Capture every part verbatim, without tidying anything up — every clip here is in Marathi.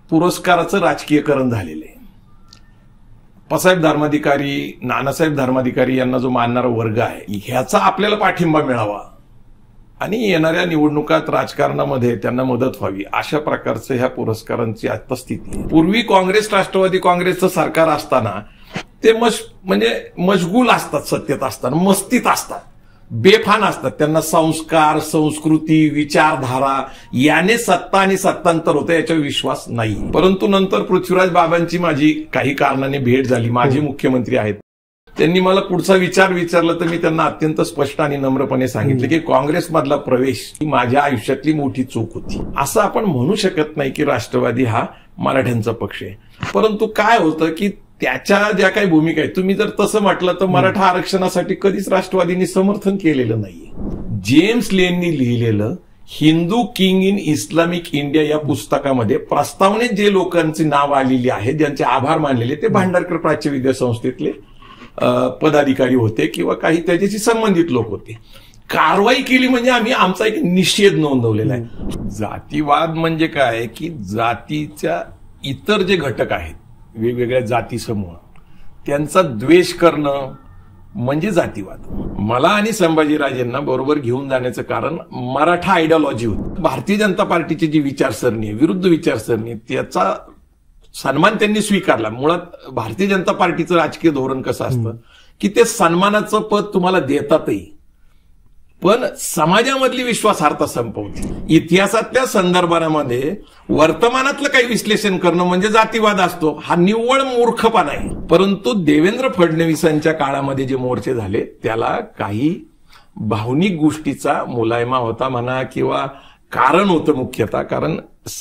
पुरस्काराचं राजकीयकरण झालेलं आहे. अप्पासाहेब धर्माधिकारी, नानासाहेब धर्माधिकारी यांना जो मानणारा वर्ग आहे ह्याचा आपल्याला पाठिंबा मिळावा आणि येणाऱ्या निवडणुकात राजकारणामध्ये त्यांना मदत व्हावी अशा प्रकारचं ह्या पुरस्कारांची आता स्थिती आहे. पूर्वी काँग्रेस राष्ट्रवादी काँग्रेसचं सरकार असताना ते मश म्हणजे मशगूल असतात, सत्तेत असताना मस्तीत असतात, बेफान असतात. त्यांना संस्कार, संस्कृती, विचारधारा याने सत्ता आणि सत्तांतर होतं याच्यावर विश्वास नाही. परंतु नंतर पृथ्वीराज बाबांची माझी काही कारणाने भेट झाली. माजी मुख्यमंत्री आहेत, त्यांनी मला पुढचा विचार विचारला तर मी त्यांना अत्यंत स्पष्ट आणि नम्रपणे सांगितलं की काँग्रेसमधला प्रवेश ही माझ्या आयुष्यातली मोठी चूक होती. असं आपण म्हणू शकत नाही की राष्ट्रवादी हा मराठ्यांचा पक्ष आहे. परंतु काय होतं की त्याच्या ज्या काही भूमिका आहेत, तुम्ही जर तसं म्हटलं तर मराठा आरक्षणासाठी कधीच राष्ट्रवादींनी समर्थन केलेलं नाहीये. जेम्स लेननी लिहिलेलं Hindu king in Islamic India या पुस्तकामध्ये प्रस्तावनेत जे लोकांची नाव आलेली आहेत, ज्यांचे आभार मानलेले, ते भांडारकर प्राच्य विद्या संस्थेतले पदाधिकारी होते किंवा काही त्याच्याशी संबंधित लोक होते. कारवाई केली म्हणजे आम्ही आमचा एक निषेध नोंदवलेला आहे. जातीवाद म्हणजे काय की जातीच्या इतर जे घटक आहेत, वेगवेगळ्या जाती समूह, त्यांचा द्वेष करणं म्हणजे जातीवाद. मला आणि संभाजीराजेंना बरोबर घेऊन जाण्याचं कारण मराठा आयडिओलॉजी होती. भारतीय जनता पार्टीची जी विचारसरणी आहे, विरुद्ध विचारसरणी, त्याचा सन्मान त्यांनी स्वीकारला. मुळात भारतीय जनता पार्टीचं राजकीय धोरण कसं असतं की ते सन्मानाचं पद तुम्हाला देतातही, पण समाजामधली विश्वासार्हता संपवते. इतिहासातल्या संदर्भामध्ये वर्तमानातलं काही विश्लेषण करणं म्हणजे जातीवाद असतो. हा निव्वळ मूर्खपणा आहे. परंतु देवेंद्र फडणवीसांच्या काळामध्ये जे मोर्चे झाले त्याला काही भावनिक गोष्टीचा मुलायमा होता म्हणा किंवा कारण होतं मुख्यतः. कारण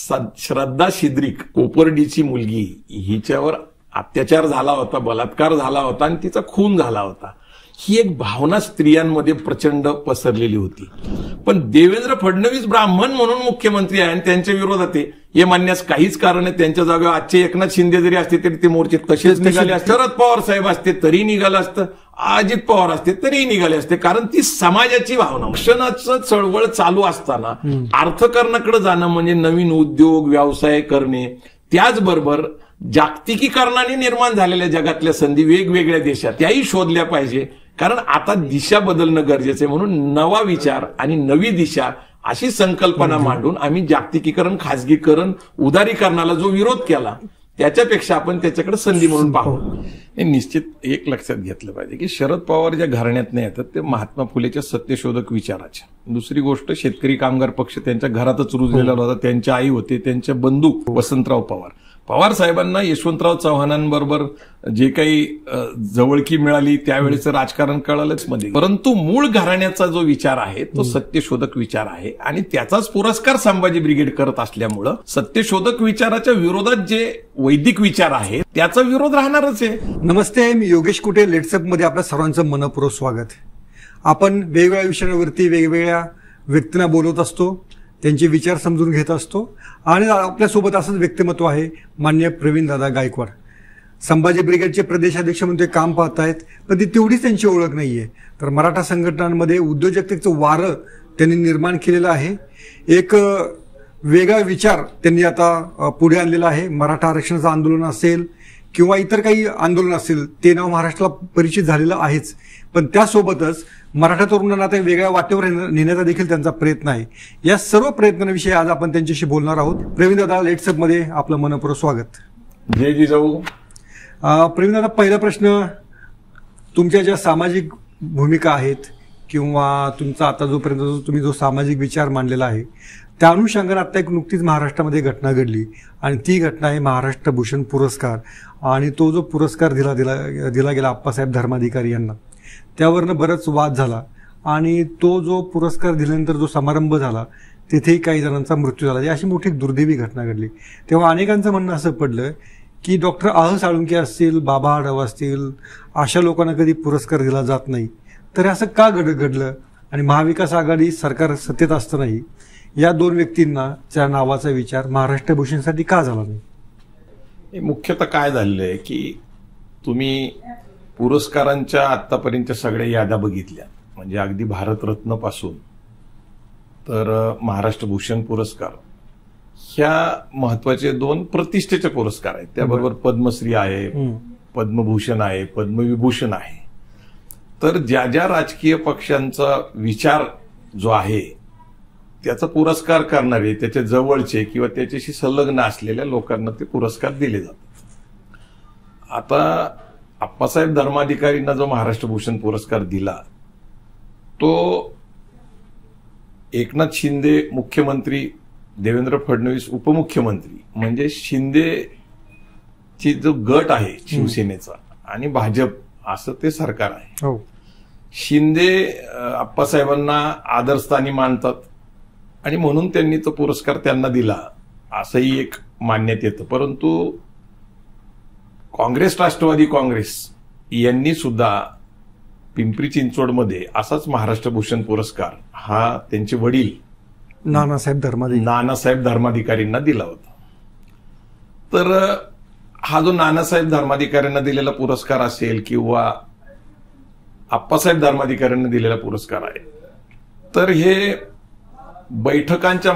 श्रद्धा शिद्रिक, कोपर्डीची मुलगी, हिच्यावर अत्याचार झाला होता, बलात्कार झाला होता आणि तिचा खून झाला होता. ही एक भावना स्त्रियांमध्ये प्रचंड पसरलेली होती. पण देवेंद्र फडणवीस ब्राह्मण म्हणून मुख्यमंत्री आहे आणि त्यांच्या विरोधात आहे हे मानण्यास काहीच कारण आहे. त्यांच्या जागेवर आजचे एकनाथ शिंदे जरी असते तरी ते मोर्चे तसेच निघाले असते. शरद पवार साहेब असते तरी निघालं असतं, अजित पवार असते तरी निघाले असते. कारण ती समाजाची भावना. शिक्षणाचं चळवळ चालू असताना अर्थकारणाकडे जाणं म्हणजे नवीन उद्योग व्यवसाय करणे, त्याचबरोबर जागतिकीकरणाने निर्माण झालेल्या जगातल्या संधी वेगवेगळ्या देशात त्याही शोधल्या पाहिजे. कारण आता दिशा बदलणं गरजेचं आहे. म्हणून नवा विचार आणि नवी दिशा अशी संकल्पना मांडून आम्ही जागतिकीकरण, खासगीकरण, उदारीकरणाला जो विरोध केला त्याच्यापेक्षा आपण त्याच्याकडे संधी म्हणून पाहू. हे निश्चित एक लक्षात घेतलं पाहिजे की शरद पवार ज्या घराण्यात येतात ते महात्मा फुलेच्या सत्यशोधक विचाराच्या. दुसरी गोष्ट, शेतकरी कामगार पक्ष त्यांच्या घरातच रुजलेला होता. त्यांच्या आई होते, त्यांचे बंधू वसंतराव पवार. पवार साहेबांना यशवंतराव चव्हाणांबरोबर जे काही जवळकी मिळाली त्यावेळेचं राजकारण कळालंच मध्ये. परंतु मूळ घराण्याचा जो विचार आहे तो सत्यशोधक विचार आहे आणि त्याचाच पुरस्कार संभाजी ब्रिगेड करत असल्यामुळं सत्यशोधक विचाराच्या विरोधात जे वैदिक विचार आहे त्याचा विरोध राहणारच आहे. नमस्ते, मी योगेश कुटे. लेट्सअप मध्ये आपल्या सर्वांचं मनपूर्वक स्वागत. आपण वेगवेगळ्या विषयांवरती वेगवेगळ्या व्यक्तींना बोलवत असतो, त्यांचे विचार समजून घेत असतो आणि आपल्यासोबत असंच व्यक्तिमत्व आहे मान्य प्रवीणदादा गायकवाड. संभाजी ब्रिगेडचे प्रदेशाध्यक्ष म्हणून ते काम पाहत आहेत, पण ती तेवढीच त्यांची ओळख नाहीये. तर मराठा संघटनांमध्ये उद्योजकतेचं वारं त्यांनी निर्माण केलेलं आहे. एक वेगळा विचार त्यांनी आता पुढे आणलेला आहे. मराठा आरक्षणाचं आंदोलन असेल किंवा इतर काही आंदोलन असेल ते नाव महाराष्ट्राला परिचित झालेलं आहेच, पण त्यासोबतच मराठा तरुणांना आता वेगळ्या वाटेवर नेण्याचा देखील त्यांचा प्रयत्न आहे. या सर्व प्रयत्नांविषयी आज आपण त्यांच्याशी बोलणार आहोत. प्रवीणदादा, लेट्सअप मध्ये आपलं मनपूर्वक स्वागत. जय जिजाऊ. प्रवीणदादा, पहिला प्रश्न, तुमच्या ज्या सामाजिक भूमिका आहेत किंवा तुमचा आता जोपर्यंत तुम्ही जो सामाजिक विचार मांडलेला आहे त्या अनुषंगाने आता एक नुकतीच महाराष्ट्रामध्ये घटना घडली आणि ती घटना आहे महाराष्ट्र भूषण पुरस्कार. आणि तो जो पुरस्कार दिला दिला दिला गेला अप्पासाहेब धर्माधिकारी यांना, त्यावरनं बराच वाद झाला आणि तो जो पुरस्कार दिल्यानंतर जो समारंभ झाला तिथेही काही जणांचा मृत्यू झाला. अशी मोठी दुर्दैवी घटना घडली. तेव्हा अनेकांचं म्हणणं असं पडलं की डॉक्टर आह साळुंके असतील, बाबा आढाव असतील, अशा लोकांना कधी पुरस्कार दिला जात नाही. तर असं का घड घडलं आणि महाविकास आघाडी सरकार सत्तेत असतानाही या दोन व्यक्तींना त्या नावाचा विचार महाराष्ट्र भूषणसाठी का झाला नाही? मुख्यतः काय झालेलं आहे की तुम्ही पुरस्कारांच्या आतापर्यंत सगळ्या याद्या बघितल्या, म्हणजे अगदी भारतरत्न पासून तर महाराष्ट्र भूषण पुरस्कार, ह्या महत्वाचे दोन प्रतिष्ठेचे पुरस्कार आहेत. त्याबरोबर पद्मश्री आहे, पद्मभूषण आहे, पद्मविभूषण आहे. तर ज्या ज्या राजकीय पक्षांचा विचार जो आहे त्याचा पुरस्कार करणारे, त्याच्या जवळचे किंवा त्याच्याशी संलग्न असलेल्या लोकांना ते पुरस्कार दिले जातात. आता आप्पासाहेब धर्माधिकारींना जो महाराष्ट्र भूषण पुरस्कार दिला तो एकनाथ शिंदे मुख्यमंत्री, देवेंद्र फडणवीस उपमुख्यमंत्री, म्हणजे शिंदेची जो गट आहे शिवसेनेचा आणि भाजप असं ते सरकार आहे. शिंदे आप्पासाहेबांना आदरस्थानी मानतात आणि म्हणून त्यांनी तो पुरस्कार त्यांना दिला असंही एक मानण्यात येतं. परंतु काँग्रेस, राष्ट्रवादी काँग्रेस यांनी सुद्धा पिंपरी चिंचवडमध्ये असाच महाराष्ट्र भूषण पुरस्कार हा त्यांचे वडील नानासाहेब धर्माधिकारी नानासाहेब धर्माधिकारींना दिला होता. तर हा जो नानासाहेब धर्माधिकाऱ्यांना दिलेला पुरस्कार असेल किंवा आप्पासाहेब धर्माधिकाऱ्यांना दिलेला पुरस्कार आहे, तर हे बैठकांच्या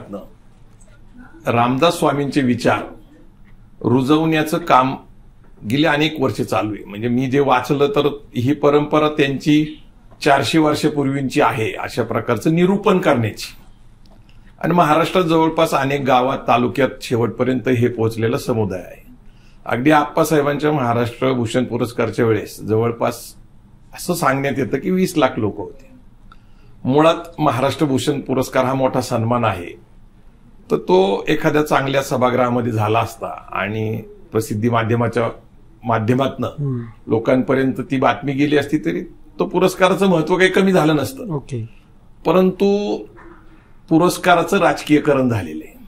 माध्यमातून रामदास स्वामींचे विचार रुजवण्याचं काम गेली अनेक वर्षे चालू आहे. म्हणजे मी जे वाचलं तर ही परंपरा त्यांची चारशे वर्षापूर्वींची आहे अशा प्रकारचं निरूपण करण्याची. आणि महाराष्ट्रात जवळपास अनेक गावात, तालुक्यात शेवटपर्यंत हे पोहोचलेला समुदाय आहे. अगदी आप्पासाहेबांच्या महाराष्ट्र भूषण पुरस्कारच्या वेळेस जवळपास असं सांगण्यात येतं की वीस लाख लोक होते. मुळात महाराष्ट्र भूषण पुरस्कार हा मोठा सन्मान आहे, तर तो एखाद्या चांगल्या सभागृहामध्ये झाला असता आणि प्रसिद्धी माध्यमाच्या माध्यमातून लोकांपर्यंत ती बातमी गेली असती तरी तो पुरस्काराचं महत्व काही कमी झालं नसतं. ओके. परंतु पुरस्काराचं राजकीयकरण झालेलं आहे.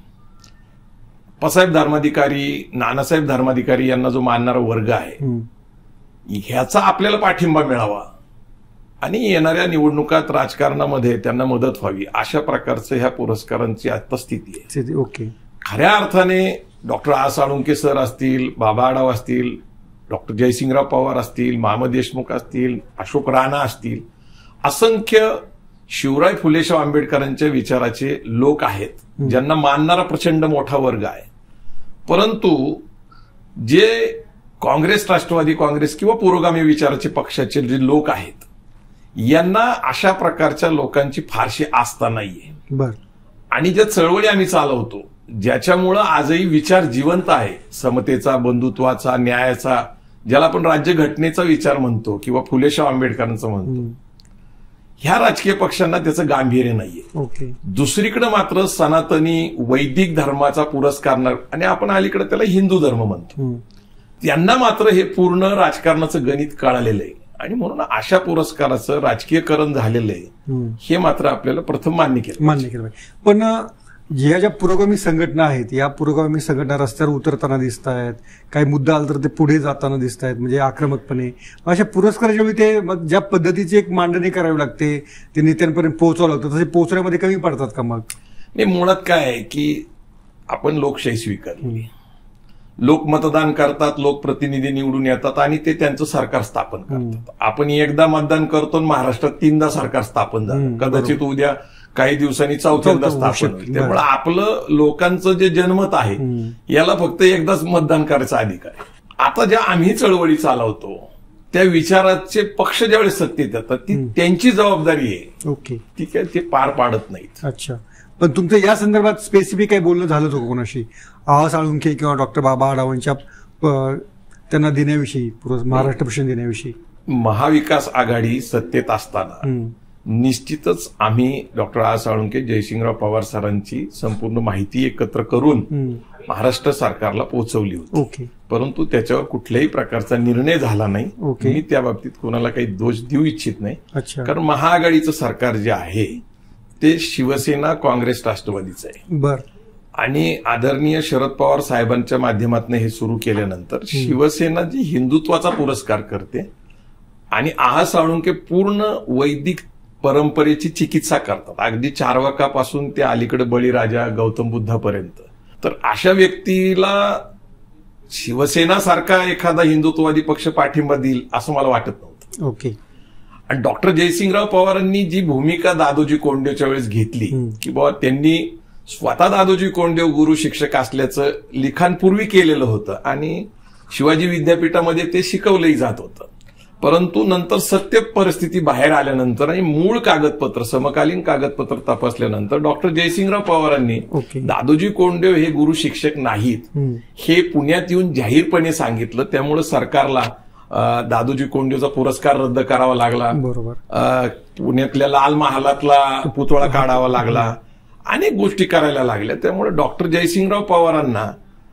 आप्पासाहेब धर्माधिकारी, नानासाहेब धर्माधिकारी यांना जो मानणारा वर्ग आहे ह्याचा आपल्याला पाठिंबा मिळावा आणि येणाऱ्या निवडणुकात राजकारणामध्ये त्यांना मदत व्हावी अशा प्रकारचं ह्या पुरस्कारांची आता स्थिती आहे. ओके. खऱ्या अर्थाने डॉक्टर आ साळुंके सर असतील, बाबा आढाव असतील, डॉक्टर जयसिंगराव पवार असतील, मामा देशमुख असतील, अशोक राणा असतील, असंख्य शिवराय फुलेशाह आंबेडकरांच्या विचाराचे लोक आहेत ज्यांना मानणारा प्रचंड मोठा वर्ग आहे. परंतु जे काँग्रेस, राष्ट्रवादी काँग्रेस किंवा पुरोगामी विचाराचे पक्षाचे जे लोक आहेत यांना अशा प्रकारच्या लोकांची फारशी आस्था नाहीये. बर. आणि ज्या चळवळी आम्ही चालवतो ज्याच्यामुळं आजही विचार जिवंत आहे, समतेचा, बंधुत्वाचा, न्यायाचा, ज्याला आपण राज्यघटनेचा विचार म्हणतो किंवा फुलेशाह आंबेडकरांचा म्हणतो, ह्या राजकीय पक्षांना त्याचं गांभीर्य नाहीये. ओके. दुसरीकडे मात्र सनातनी वैदिक धर्माचा पुरस्कार, आणि आपण अलीकडे त्याला हिंदू धर्म म्हणतो, त्यांना मात्र हे पूर्ण राजकारणाचं गणित कळालेलं आहे आणि म्हणून अशा पुरस्काराचं राजकीयकरण झालेलं आहे हे मात्र आपल्याला प्रथम मान्य केलं मान्य केलं पण ह्या ज्या पुरोगामी संघटना आहेत या पुरोगामी संघटना रस्त्यावर उतरताना दिसत आहेत, काही मुद्दा आला तर ते पुढे जाताना दिसत आहेत, म्हणजे आक्रमकपणे. अशा पुरस्काराच्या वेळी ते मग ज्या पद्धतीची एक मांडणी करावी लागते, ते नेत्यांपर्यंत पोहोचावं लागतं, तसे पोहोचण्यामध्ये कमी पडतात का? मग नाही, मुळात काय आहे की आपण लोकशाही स्वीकारली, लोक मतदान करतात, लोकप्रतिनिधी निवडून येतात आणि ते त्यांचं सरकार स्थापन करतात. आपण एकदा मतदान करतो, महाराष्ट्रात तीनदा सरकार स्थापन झालं, कदाचित उद्या काही दिवसांनी चौथ्यांदा स्थापन होईल. त्यामुळे आपलं लोकांचं जे जनमत आहे याला फक्त एकदाच मतदान करायचा अधिकार आहे. आता ज्या आम्ही चळवळी चालवतो त्या विचाराचे पक्ष ज्यावेळेस सत्तेत येतात ती त्यांची जबाबदारी आहे. ओके. ठीक आहे, ते पार पाडत नाहीत. अच्छा. पण तुमचं या संदर्भात स्पेसिफिक काही बोलणं झालं होतं कोणाशी, आ साळुंखे किंवा डॉक्टर बाबा आढावांच्या त्यांना देण्याविषयी, महाराष्ट्र भूषण देण्याविषयी? महाविकास आघाडी सत्तेत असताना निश्चितच आम्ही डॉक्टर आ साळुंखे, जयसिंगराव पवार सरांची संपूर्ण माहिती एकत्र करून महाराष्ट्र सरकारला पोहोचवली होती. ओके. परंतु त्याच्यावर कुठल्याही प्रकारचा निर्णय झाला नाही. ओके. मी त्या बाबतीत कोणाला काही दोष देऊ इच्छित नाही. अच्छा. कारण महाआघाडीचं सरकार जे आहे ते शिवसेना, काँग्रेस, राष्ट्रवादीचं आहे. बर. आणि आदरणीय शरद पवार साहेबांच्या माध्यमातून हे सुरू केल्यानंतर शिवसेना जी हिंदुत्वाचा पुरस्कार करते आणि आ साळुंखे पूर्ण वैदिक परंपरेची चिकित्सा करतात, अगदी चार्वाकापासून ते अलीकडे बळीराजा, गौतम बुद्धापर्यंत. तर अशा व्यक्तीला शिवसेना सारखा एखादा हिंदुत्ववादी पक्ष पाठिंबा देईल असं मला वाटत नव्हतं. ओके. आणि डॉक्टर जयसिंगराव पवारांनी जी भूमिका दादोजी कोंडदेवच्या वेळेस घेतली की बाबा त्यांनी स्वतः दादोजी कोंडदेव गुरु शिक्षक असल्याचं लिखाण पूर्वी केलेलं होतं आणि शिवाजी विद्यापीठामध्ये ते शिकवलंही जात होतं. परंतु नंतर सत्य परिस्थिती बाहेर आल्यानंतर आणि मूळ कागदपत्र समकालीन कागदपत्र तपासल्यानंतर डॉक्टर जयसिंगराव पवारांनी दादोजी कोंडदेव हे गुरु शिक्षक नाहीत हे पुण्यात येऊन जाहीरपणे सांगितलं. त्यामुळे सरकारला दादोजी कोंडदेवचा पुरस्कार रद्द करावा लागला. बरोबर. पुण्यातल्या लाल महालातला पुतळा काढावा लागला. अनेक गोष्टी करायला लागल्या. त्यामुळे डॉक्टर जयसिंगराव पवारांना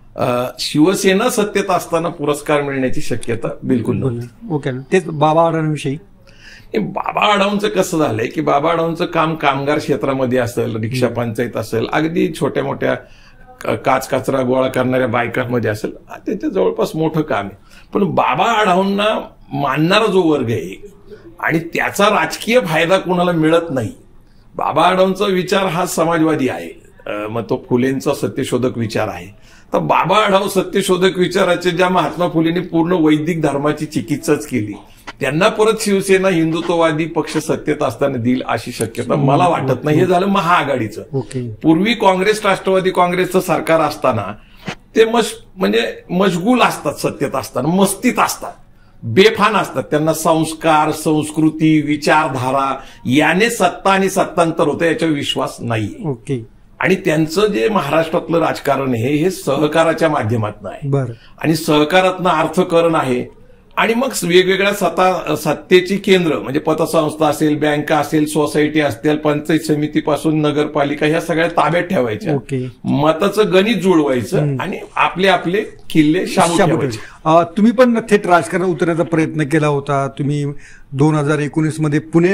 शिवसेना सत्तेत असताना पुरस्कार मिळण्याची शक्यता बिलकुल नव्हती. ओके. तेच बाबा आढावांविषयी बाबा आढावांचं कसं झालंय की बाबा आढावांचं काम कामगार क्षेत्रामध्ये असेल, रिक्षा पंचायत असेल, अगदी छोट्या मोठ्या काच कचरा गोळा करणाऱ्या बायकांमध्ये असेल, त्याच्या जवळपास मोठं काम आहे. पण बाबा आढावांना मानणारा जो वर्ग आहे आणि त्याचा राजकीय फायदा कोणाला मिळत नाही. बाबा आढावांचा विचार हा समाजवादी आहे, मग तो फुलेंचा सत्यशोधक विचार आहे. तर बाबा आढाव सत्यशोधक विचाराचे ज्या महात्मा फुलेंनी पूर्ण वैदिक धर्माची चिकित्साच केली, त्यांना परत शिवसेना हिंदुत्ववादी पक्ष सत्तेत असताना देईल अशी शक्यता मला वाटत नाही. हे झालं महाआघाडीचं. पूर्वी काँग्रेस राष्ट्रवादी काँग्रेसचं सरकार असताना ते मश म्हणजे मशगूल असतात, सत्तेत असताना मस्तीत असतात, बेफान असतात. त्यांना संस्कार, संस्कृती, विचारधारा याने सत्ता आणि सत्तांतर होतं याच्यावर विश्वास नाहीये. ओके. आणि त्यांचं जे महाराष्ट्रातलं राजकारण आहे हे सहकाराच्या माध्यमातून आहे आणि सहकारातनं अर्थकरण आहे. आणि मग वेगवेगळ्या सत्ता सत्तेची केंद्र म्हणजे पतसंस्था असेल, बँका असेल, सोसायटी असतील, पंचायत समितीपासून नगरपालिका ह्या सगळ्या ताब्यात ठेवायच्या. मताचं गणित जुळवायचं आणि आपले आपले किल्ले शाबूत ठेवायचे. तुम्ही पण थेट राजकारणात उतरण्याचा प्रयत्न केला होता. तुम्ही दोन हजार एकोणीस मध्ये पुणे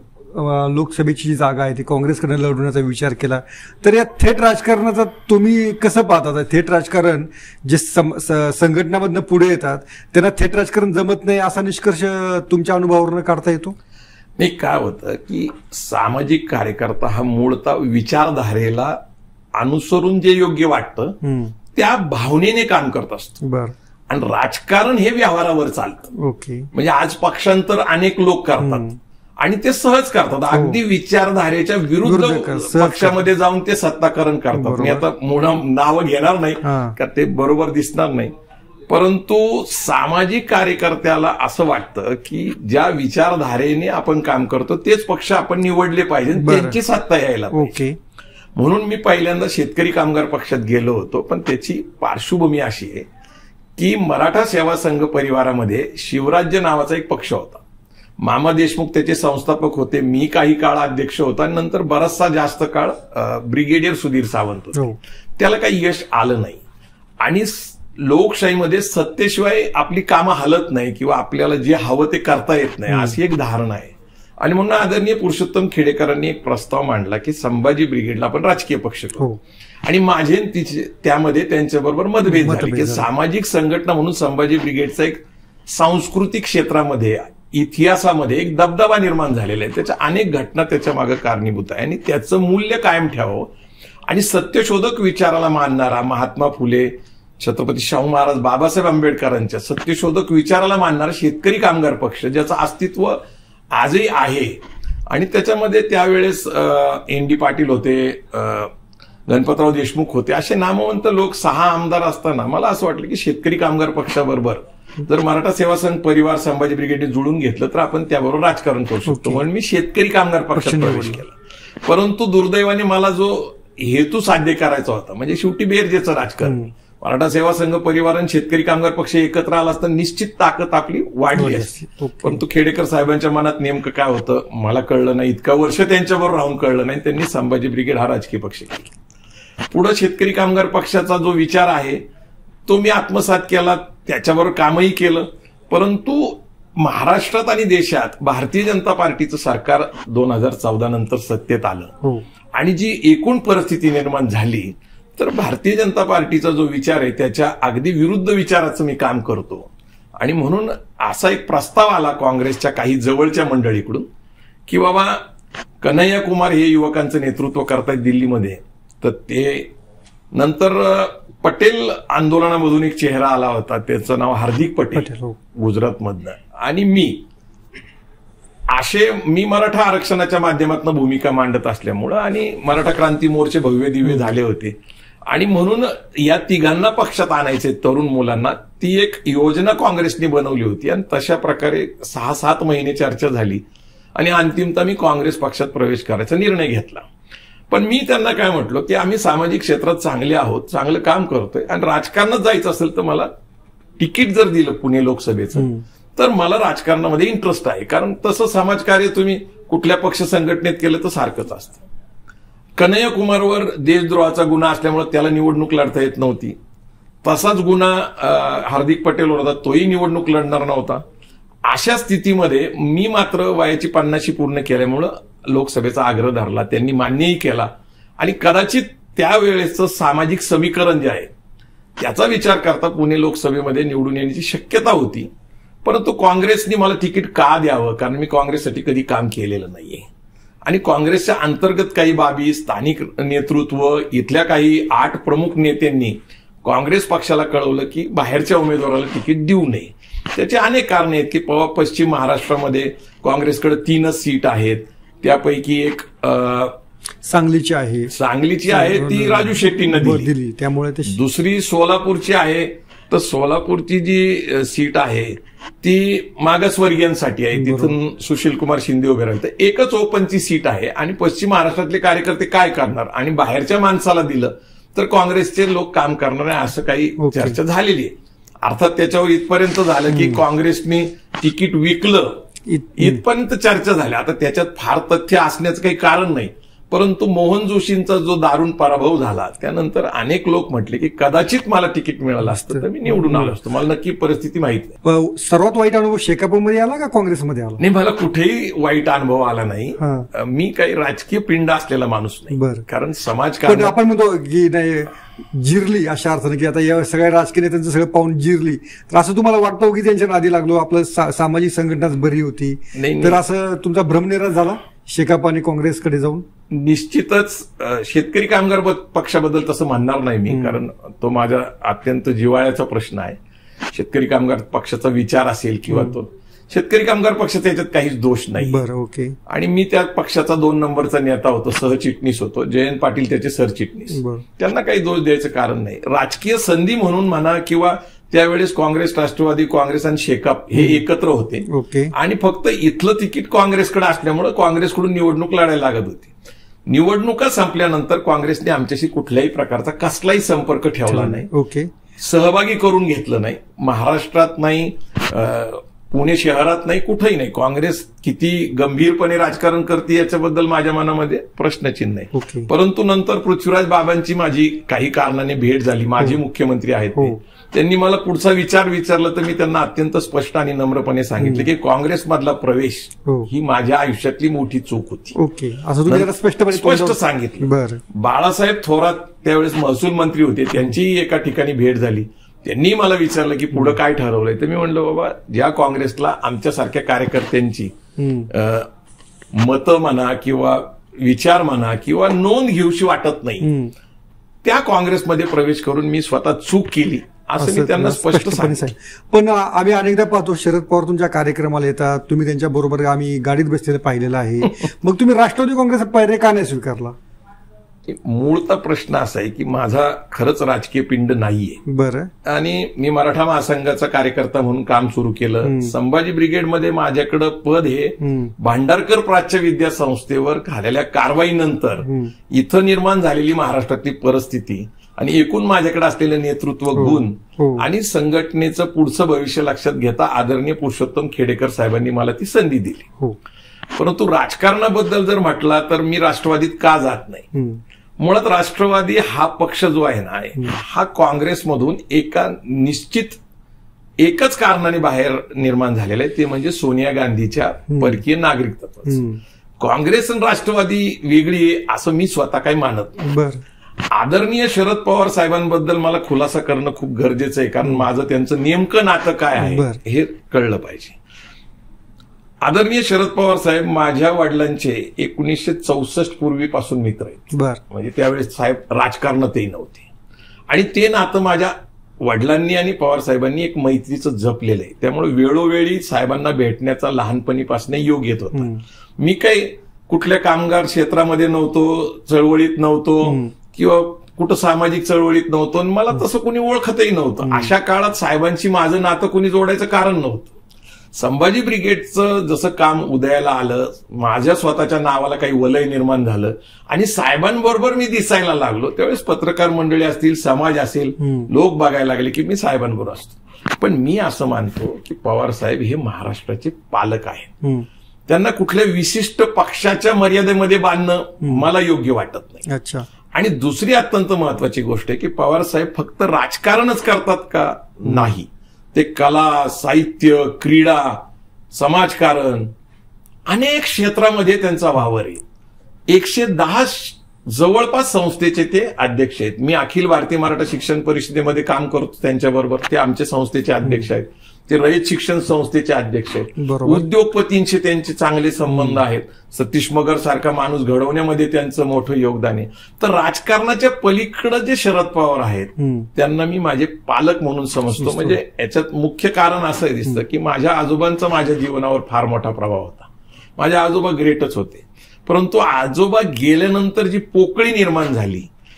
लोकसभेची जी जागा आहे ती काँग्रेसकडे लढवण्याचा विचार केला. तर या थेट राजकारणाचा तुम्ही कसं पाहता? थेट राजकारण जे संघटनामधनं पुढे येतात त्यांना थेट राजकारण जमत नाही असा निष्कर्ष तुमच्या अनुभवावरून काढता येतो? नाही, काय होतं की सामाजिक कार्यकर्ता हा मूळतः विचारधारेला अनुसरून जे योग्य वाटतं त्या भावनेने काम करत असतो. बरं. आणि राजकारण हे व्यवहारावर चालतं. ओके. म्हणजे आज पक्षांतर अनेक लोक करतात आणि ते सहज करतात, अगदी विचारधारेच्या विरुद्ध पक्षामध्ये जाऊन ते सत्ताकरण करतात. मी आता मोठं नावं घेणार नाही का ते बरोबर दिसणार नाही. परंतु सामाजिक कार्यकर्त्याला असं वाटतं की ज्या विचारधारेने आपण काम करतो तेच पक्ष आपण निवडले पाहिजे, त्यांची सत्ता यायला पाहिजे. म्हणून मी पहिल्यांदा शेतकरी कामगार पक्षात गेलो होतो. पण त्याची पार्श्वभूमी अशी आहे की मराठा सेवा संघ परिवारामध्ये शिवराज्य नावाचा एक पक्ष होता. मामा देशमुख त्याचे संस्थापक होते. मी काही काळ अध्यक्ष होता. नंतर बराचसा जास्त काळ ब्रिगेडियर सुधीर सावंत होते. त्याला काही यश आलं नाही. आणि लोकशाहीमध्ये सत्तेशिवाय आपली कामं हलत नाही किंवा आपल्याला जे हवं ते करता येत नाही अशी एक धारणा आहे. आणि म्हणून आदरणीय पुरुषोत्तम खेडेकरांनी एक प्रस्ताव मांडला की संभाजी ब्रिगेडला आपण राजकीय पक्ष करू. आणि माझे त्यामध्ये त्यांच्याबरोबर मतभेद झाले की सामाजिक संघटना म्हणून संभाजी ब्रिगेडचा एक सांस्कृतिक क्षेत्रामध्ये इतिहासामध्ये एक दबदबा निर्माण झालेला आहे. त्याच्या अनेक घटना त्याच्या मागे कारणीभूत आहे आणि त्याचं मूल्य कायम ठेवावं. आणि सत्यशोधक विचाराला मानणारा महात्मा फुले, छत्रपती शाहू महाराज, बाबासाहेब आंबेडकरांच्या सत्यशोधक विचाराला मानणारा शेतकरी कामगार पक्ष ज्याचं अस्तित्व आजही आहे. आणि त्याच्यामध्ये त्यावेळेस एन डी पाटील होते, गणपतराव देशमुख होते, असे नामवंत लोक सहा आमदार असताना मला असं वाटलं की शेतकरी कामगार पक्षाबरोबर जर मराठा सेवा संघ परिवार संभाजी ब्रिगेडने जुळून घेतलं तर आपण त्याबरोबर राजकारण करू शकतो. म्हणून मी शेतकरी कामगार पक्षात प्रवेश केला. परंतु दुर्दैवाने मला जो हेतू साध्य करायचा होता म्हणजे शेवटी बेरजेचं राजकारण, मराठा सेवा संघ परिवार आणि शेतकरी कामगार पक्ष एकत्र आला असता निश्चित ताकद आपली वाढली असती. परंतु खेडेकर साहेबांच्या मनात नेमकं काय होतं मला कळलं नाही. इतका वर्ष त्यांच्याबरोबर राहून कळलं नाही. त्यांनी संभाजी ब्रिगेड हा राजकीय पक्ष केला. पुढे शेतकरी कामगार पक्षाचा जो विचार आहे तो मी आत्मसात केला, त्याच्याबरोबर कामही केलं. परंतु महाराष्ट्रात आणि देशात भारतीय जनता पार्टीचं सरकार दोन हजार चौदा नंतर सत्तेत आलं आणि जी एकूण परिस्थिती निर्माण झाली तर भारतीय जनता पार्टीचा जो विचार आहे त्याच्या अगदी विरुद्ध विचाराचं मी काम करतो. आणि म्हणून असा एक प्रस्ताव आला काँग्रेसच्या काही जवळच्या मंडळीकडून की बाबा कन्हैया कुमार हे युवकांचं नेतृत्व करतायत दिल्लीमध्ये. तर ते नंतर पटेल आंदोलनामधून एक चेहरा आला होता, त्याचं नाव हार्दिक पटेल गुजरातमधनं, आणि मी असे मी मराठा आरक्षणाच्या माध्यमातून भूमिका मांडत असल्यामुळं आणि मराठा क्रांती मोर्चे भव्य दिव्य झाले होते आणि म्हणून या तिघांना पक्षात आणायचे तरुण मुलांना, ती एक योजना काँग्रेसने बनवली होती आणि तशा प्रकारे सहा सात महिने चर्चा झाली आणि अंतिमतः मी काँग्रेस पक्षात प्रवेश करायचा निर्णय घेतला. पण मी त्यांना काय म्हटलो की आम्ही सामाजिक क्षेत्रात चांगले आहोत, चांगलं काम करतोय आणि राजकारणात जायचं असेल तर मला तिकीट जर दिलं पुणे लोकसभेचं तर मला राजकारणामध्ये इंटरेस्ट आहे, कारण तसं समाजकार्य तुम्ही कुठल्या पक्ष संघटनेत केलं तर सारखंच असतं. कन्हैया कुमारवर देशद्रोहाचा गुन्हा असल्यामुळे त्याला निवडणूक लढता येत नव्हती. तसाच गुन्हा हार्दिक पटेलवर होता, तोही निवडणूक लढणार नव्हता. अशा स्थितीमध्ये मी मात्र वयाची पन्नाशी पूर्ण केल्यामुळं लोकसभेचा आग्रह धरला, त्यांनी मान्यही केला आणि कदाचित त्यावेळेचं सामाजिक समीकरण जे आहे त्याचा विचार करता पुणे लोकसभेमध्ये निवडून येण्याची शक्यता होती. परंतु काँग्रेसने मला तिकीट का द्यावं, कारण मी काँग्रेससाठी कधी काम केलेलं नाहीये आणि काँग्रेसच्या अंतर्गत काही बाबी, स्थानिक नेतृत्व, इथल्या काही आठ प्रमुख नेत्यांनी काँग्रेस पक्षाला कळवलं की बाहेरच्या उमेदवाराला तिकीट देऊ नये. त्याचे अनेक कारण आहेत की पश्चिम महाराष्ट्रामध्ये काँग्रेसकडे तीनच सीट आहेत, त्यापैकी एक सांगलीची आहे सांगलीची आहे ती राजू शेट्टींना दिली, त्यामुळे दुसरी सोलापूरची आहे, तर सोलापूरची जी सीट आहे ती मागासवर्गीयांसाठी आहे, तिथून सुशील कुमार शिंदे उभे राहिले. तर एकच ओपनची सीट आहे आणि पश्चिम महाराष्ट्रातले कार्यकर्ते काय करणार आणि बाहेरच्या माणसाला दिलं तर काँग्रेसचे लोक काम करणार आहे असं काही चर्चा झालेली आहे. अर्थात त्याच्यावर इथपर्यंत झालं की काँग्रेसने तिकीट विकलं, इथपर्यंत चर्चा झाल्या. आता त्याच्यात फार तथ्य असण्याचं काही कारण नाही, परंतु मोहन जोशींचा जो दारुण पराभव झाला त्यानंतर अनेक लोक म्हटले की कदाचित मला तिकीट मिळालं असतं तर मी निवडून आलो असतो. मला नक्की परिस्थिती माहित नाही. सर्वात वाईट अनुभव शेकापमध्ये आला का काँग्रेसमध्ये आला? नाही, मला कुठेही वाईट अनुभव आला नाही. मी काही राजकीय पिंड असलेला माणूस नाही, कारण समाजकारण आपण म्हणतो की नाही जिरली अशा अर्थाने की आता या सगळ्या राजकीय नेत्यांचं सगळं पाहून जिरली, तर असं तुम्हाला वाटतं की त्यांच्या नादी लागलो, आपलं सामाजिक संघटनाच बरी होती, तर असं तुमचा भ्रमनिराश झाला शेकाप आणि काँग्रेसकडे जाऊन? निश्चितच शेतकरी कामगार पक्षाबद्दल तसं म्हणणार नाही मी, कारण तो माझा अत्यंत जिव्हाळ्याचा प्रश्न आहे. शेतकरी कामगार पक्षाचा विचार असेल किंवा तो शेतकरी कामगार पक्षाचा याच्यात काहीच दोष नाही. बरं, ओके. आणि मी त्या पक्षाचा दोन नंबरचा नेता होतो, सहचिटणीस होतो. जयंत पाटील त्याचे सरचिटणीस, त्यांना काही दोष द्यायचं कारण नाही. राजकीय संधी म्हणून म्हणा किंवा त्यावेळेस काँग्रेस, राष्ट्रवादी काँग्रेस आणि शेकाप हे एकत्र होते आणि फक्त इथलं तिकीट काँग्रेसकडे असल्यामुळे काँग्रेसकडून निवडणूक लढायला लागत होती. निवडणुका संपल्यानंतर काँग्रेसने आमच्याशी कुठल्याही प्रकारचा कसलाही संपर्क ठेवला नाही, ओके, सहभागी करून घेतलं नाही. महाराष्ट्रात नाही, पुणे शहरात नाही, कुठेही नाही. काँग्रेस किती गंभीरपणे राजकारण करते याच्याबद्दल माझ्या मनामध्ये प्रश्नचिन्ह आहे. परंतु नंतर पृथ्वीराज बाबांची माझी काही कारणाने भेट झाली, माझे मुख्यमंत्री आहेत, त्यांनी मला पुढचा विचार विचारला तर मी त्यांना अत्यंत स्पष्ट आणि नम्रपणे सांगितलं की काँग्रेसमधला प्रवेश ही माझ्या आयुष्यातली मोठी चूक होती. ओके, असं तुम्ही स्पष्टपणे स्पष्ट सांगितलं. बाळासाहेब थोरात त्यावेळेस महसूल मंत्री होते, त्यांचीही एका ठिकाणी भेट झाली. त्यांनी मला विचारलं की पुढे काय ठरवलंय, तर मी म्हणलं बाबा ज्या काँग्रेसला आमच्यासारख्या कार्यकर्त्यांची मतं म्हणा किंवा विचार म्हणा किंवा नोंद घेऊशी वाटत नाही त्या काँग्रेसमध्ये प्रवेश करून मी स्वतः चूक केली असं मी त्यांना स्पष्ट सांगितलं. पण आम्ही अनेकदा पाहतो शरद पवार तुमच्या कार्यक्रमाला येतात, तुम्ही त्यांच्या बरोबर आम्ही गाडीत बसलेलं पाहिलेलं आहे, मग तुम्ही राष्ट्रवादी काँग्रेसचा पर्याय का नाही स्वीकारला? मूळचा प्रश्न असा आहे की माझा खरंच राजकीय पिंड नाहीये. बरं. आणि मी मराठा महासंघाचा कार्यकर्ता म्हणून काम सुरू केलं. संभाजी ब्रिगेडमध्ये माझ्याकडे पद हे भांडारकर प्राच्य विद्या संस्थेवर झालेल्या कारवाईनंतर इथं निर्माण झालेली महाराष्ट्रातली परिस्थिती आणि एकूण माझ्याकडे असलेले नेतृत्व गुण आणि संघटनेचं पुढचं भविष्य लक्षात घेता आदरणीय पुरुषोत्तम खेडेकर साहेबांनी मला ती संधी दिली. परंतु राजकारणाबद्दल जर म्हटला तर मी राष्ट्रवादीत का जात नाही. मुळात राष्ट्रवादी हा पक्ष जो आहे ना हा काँग्रेसमधून एका निश्चित एकच कारणाने बाहेर निर्माण झालेला आहे, ते म्हणजे सोनिया गांधीच्या परकीय नागरिकत्वाचं. काँग्रेस आणि राष्ट्रवादी वेगळी आहे असं मी स्वतः काही मानत नाही. आदरणीय शरद पवार साहेबांबद्दल मला खुलासा करणं खूप गरजेचं आहे, कारण माझं त्यांचं नेमकं नातं काय आहे हे कळलं पाहिजे. आदरणीय शरद पवार साहेब माझ्या वडिलांचे एकोणीसशे चौसष्ट पूर्वीपासून मित्र आहेत. म्हणजे त्यावेळेस साहेब राजकारणातही नव्हते आणि ते नातं माझ्या वडिलांनी आणि पवार साहेबांनी एक मैत्रीचं जपलेलं आहे. त्यामुळे वेळोवेळी साहेबांना भेटण्याचा लहानपणीपासून योग येत होता. मी काही कुठल्या कामगार क्षेत्रामध्ये नव्हतो, चळवळीत नव्हतो किंवा कुठं सामाजिक चळवळीत नव्हतो आणि मला तसं कोणी ओळखतही नव्हतं. अशा काळात साहेबांशी माझं नातं कोणी जोडायचं कारण नव्हतं. संभाजी ब्रिगेडचं जसं काम उदयाला आलं, माझ्या स्वतःच्या नावाला काही वलय निर्माण झालं आणि साहेबांबरोबर मी दिसायला लागलो, त्यावेळेस पत्रकार मंडळी असतील, समाज असेल, लोक बघायला लागले की मी साहेबांबरोबर असतो. पण मी असं मानतो की पवार साहेब हे महाराष्ट्राचे पालक आहेत. त्यांना कुठल्या विशिष्ट पक्षाच्या मर्यादेमध्ये बांधणं मला योग्य वाटत नाही. अच्छा. आणि दुसरी अत्यंत महत्वाची गोष्ट आहे की पवार साहेब फक्त राजकारणच करतात का? नाही. ते कला, साहित्य, क्रीडा, समाजकारण अनेक क्षेत्रामध्ये त्यांचा वावर आहे. एकशे दहा जवळपास संस्थेचे ते अध्यक्ष आहेत. मी अखिल भारतीय मराठा शिक्षण परिषदेमध्ये काम करतो त्यांच्याबरोबर. ते आमच्या संस्थेचे अध्यक्ष आहेत. ते रयत शिक्षण संस्थेचे अध्यक्ष आहेत. उद्योगपतींशी त्यांचे चांगले संबंध आहेत. सतीश मगर सारखा माणूस घडवण्यामध्ये त्यांचं मोठं योगदान आहे. तर राजकारणाच्या पलीकडे जे शरद पवार आहेत त्यांना मी माझे पालक म्हणून समजतो. म्हणजे याच्यात मुख्य कारण असं दिसतं की माझ्या आजोबांचा माझ्या जीवनावर फार मोठा प्रभाव होता. माझे आजोबा ग्रेटच होते, परंतु आजोबा गेल्यानंतर जी पोकळी निर्माण झाली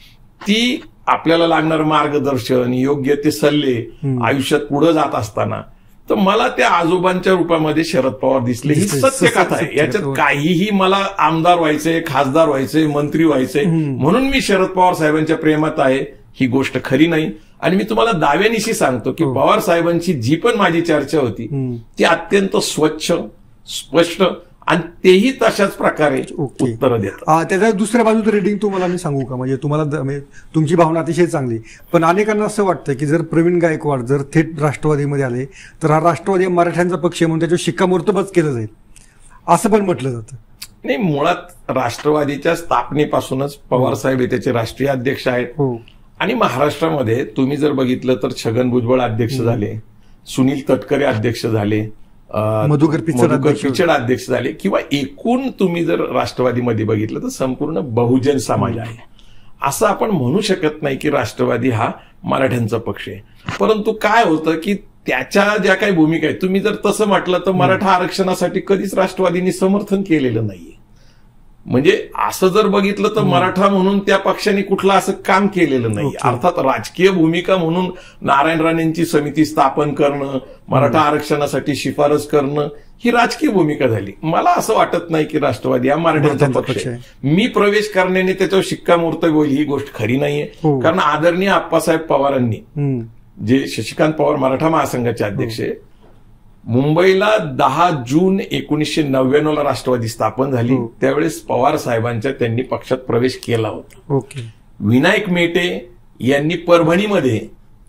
ती आपल्याला लागणारं मार्गदर्शन, योग्य ते सल्ले आयुष्यात पुढे जात असताना, तर मला त्या आजोबांच्या रूपामध्ये शरद पवार दिसले. ही सत्य कथा आहे. याच्यात काहीही मला आमदार व्हायचंय, खासदार व्हायचंय, मंत्री व्हायचंय म्हणून मी शरद पवार साहेबांच्या प्रेमात आहे, ही गोष्ट खरी नाही. आणि मी तुम्हाला दाव्यानिशी सांगतो की पवार साहेबांची जी पण माझी चर्चा होती ती अत्यंत स्वच्छ, स्पष्ट आणि तेही तशाच प्रकारे उत्तर देतात. त्याच्या दुसऱ्या बाजूचं रेटिंग तुम्हाला मी सांगू का? म्हणजे तुम्हाला तुमची भावना अतिशय चांगली, पण अनेकांना असं वाटतं की जर प्रवीण गायकवाड जर थेट राष्ट्रवादीमध्ये आले तर हा राष्ट्रवादी मराठ्यांचा पक्ष म्हणून त्याच्यावर शिक्कामोर्तबच केलं जाईल असं पण म्हटलं जातं. नाही, मुळात राष्ट्रवादीच्या स्थापनेपासूनच पवार साहेब हे त्याचे राष्ट्रीय अध्यक्ष आहेत. आणि महाराष्ट्रामध्ये तुम्ही जर बघितलं तर छगन भुजबळ अध्यक्ष झाले, सुनील तटकरे अध्यक्ष झाले, मधुकर पिचड अध्यक्ष झाले, किंवा एकूण तुम्ही जर राष्ट्रवादीमध्ये बघितलं तर संपूर्ण बहुजन समाज आहे. असं आपण म्हणू शकत नाही की राष्ट्रवादी हा मराठ्यांचा पक्ष आहे. परंतु काय होतं की त्याच्या ज्या काही भूमिका आहेत, तुम्ही जर तसं म्हटलं तर मराठा आरक्षणासाठी कधीच राष्ट्रवादींनी समर्थन केलेलं नाहीये. म्हणजे असं जर बघितलं तर मराठा म्हणून त्या पक्षाने कुठलं असं काम केलेलं नाही. अर्थात राजकीय भूमिका म्हणून नारायण राणेंची समिती स्थापन करणं, मराठा आरक्षणासाठी शिफारस करणं ही राजकीय भूमिका झाली. मला असं वाटत नाही की राष्ट्रवादी हा मराठ्यांचा पक्ष आहे. मी प्रवेश करण्याने त्याच्यावर शिक्कामोर्तब होईल ही गोष्ट खरी नाहीये. कारण आदरणीय आप्पासाहेब पवारांनी, जे शशिकांत पवार मराठा महासंघाचे अध्यक्ष आहे, मुंबईला दहा जून एकोणीसशे नव्याण्णव ला राष्ट्रवादी स्थापन झाली. त्यावेळेस पवार साहेबांच्या त्यांनी पक्षात प्रवेश केला होता. ओके. विनायक मेटे यांनी परभणीमध्ये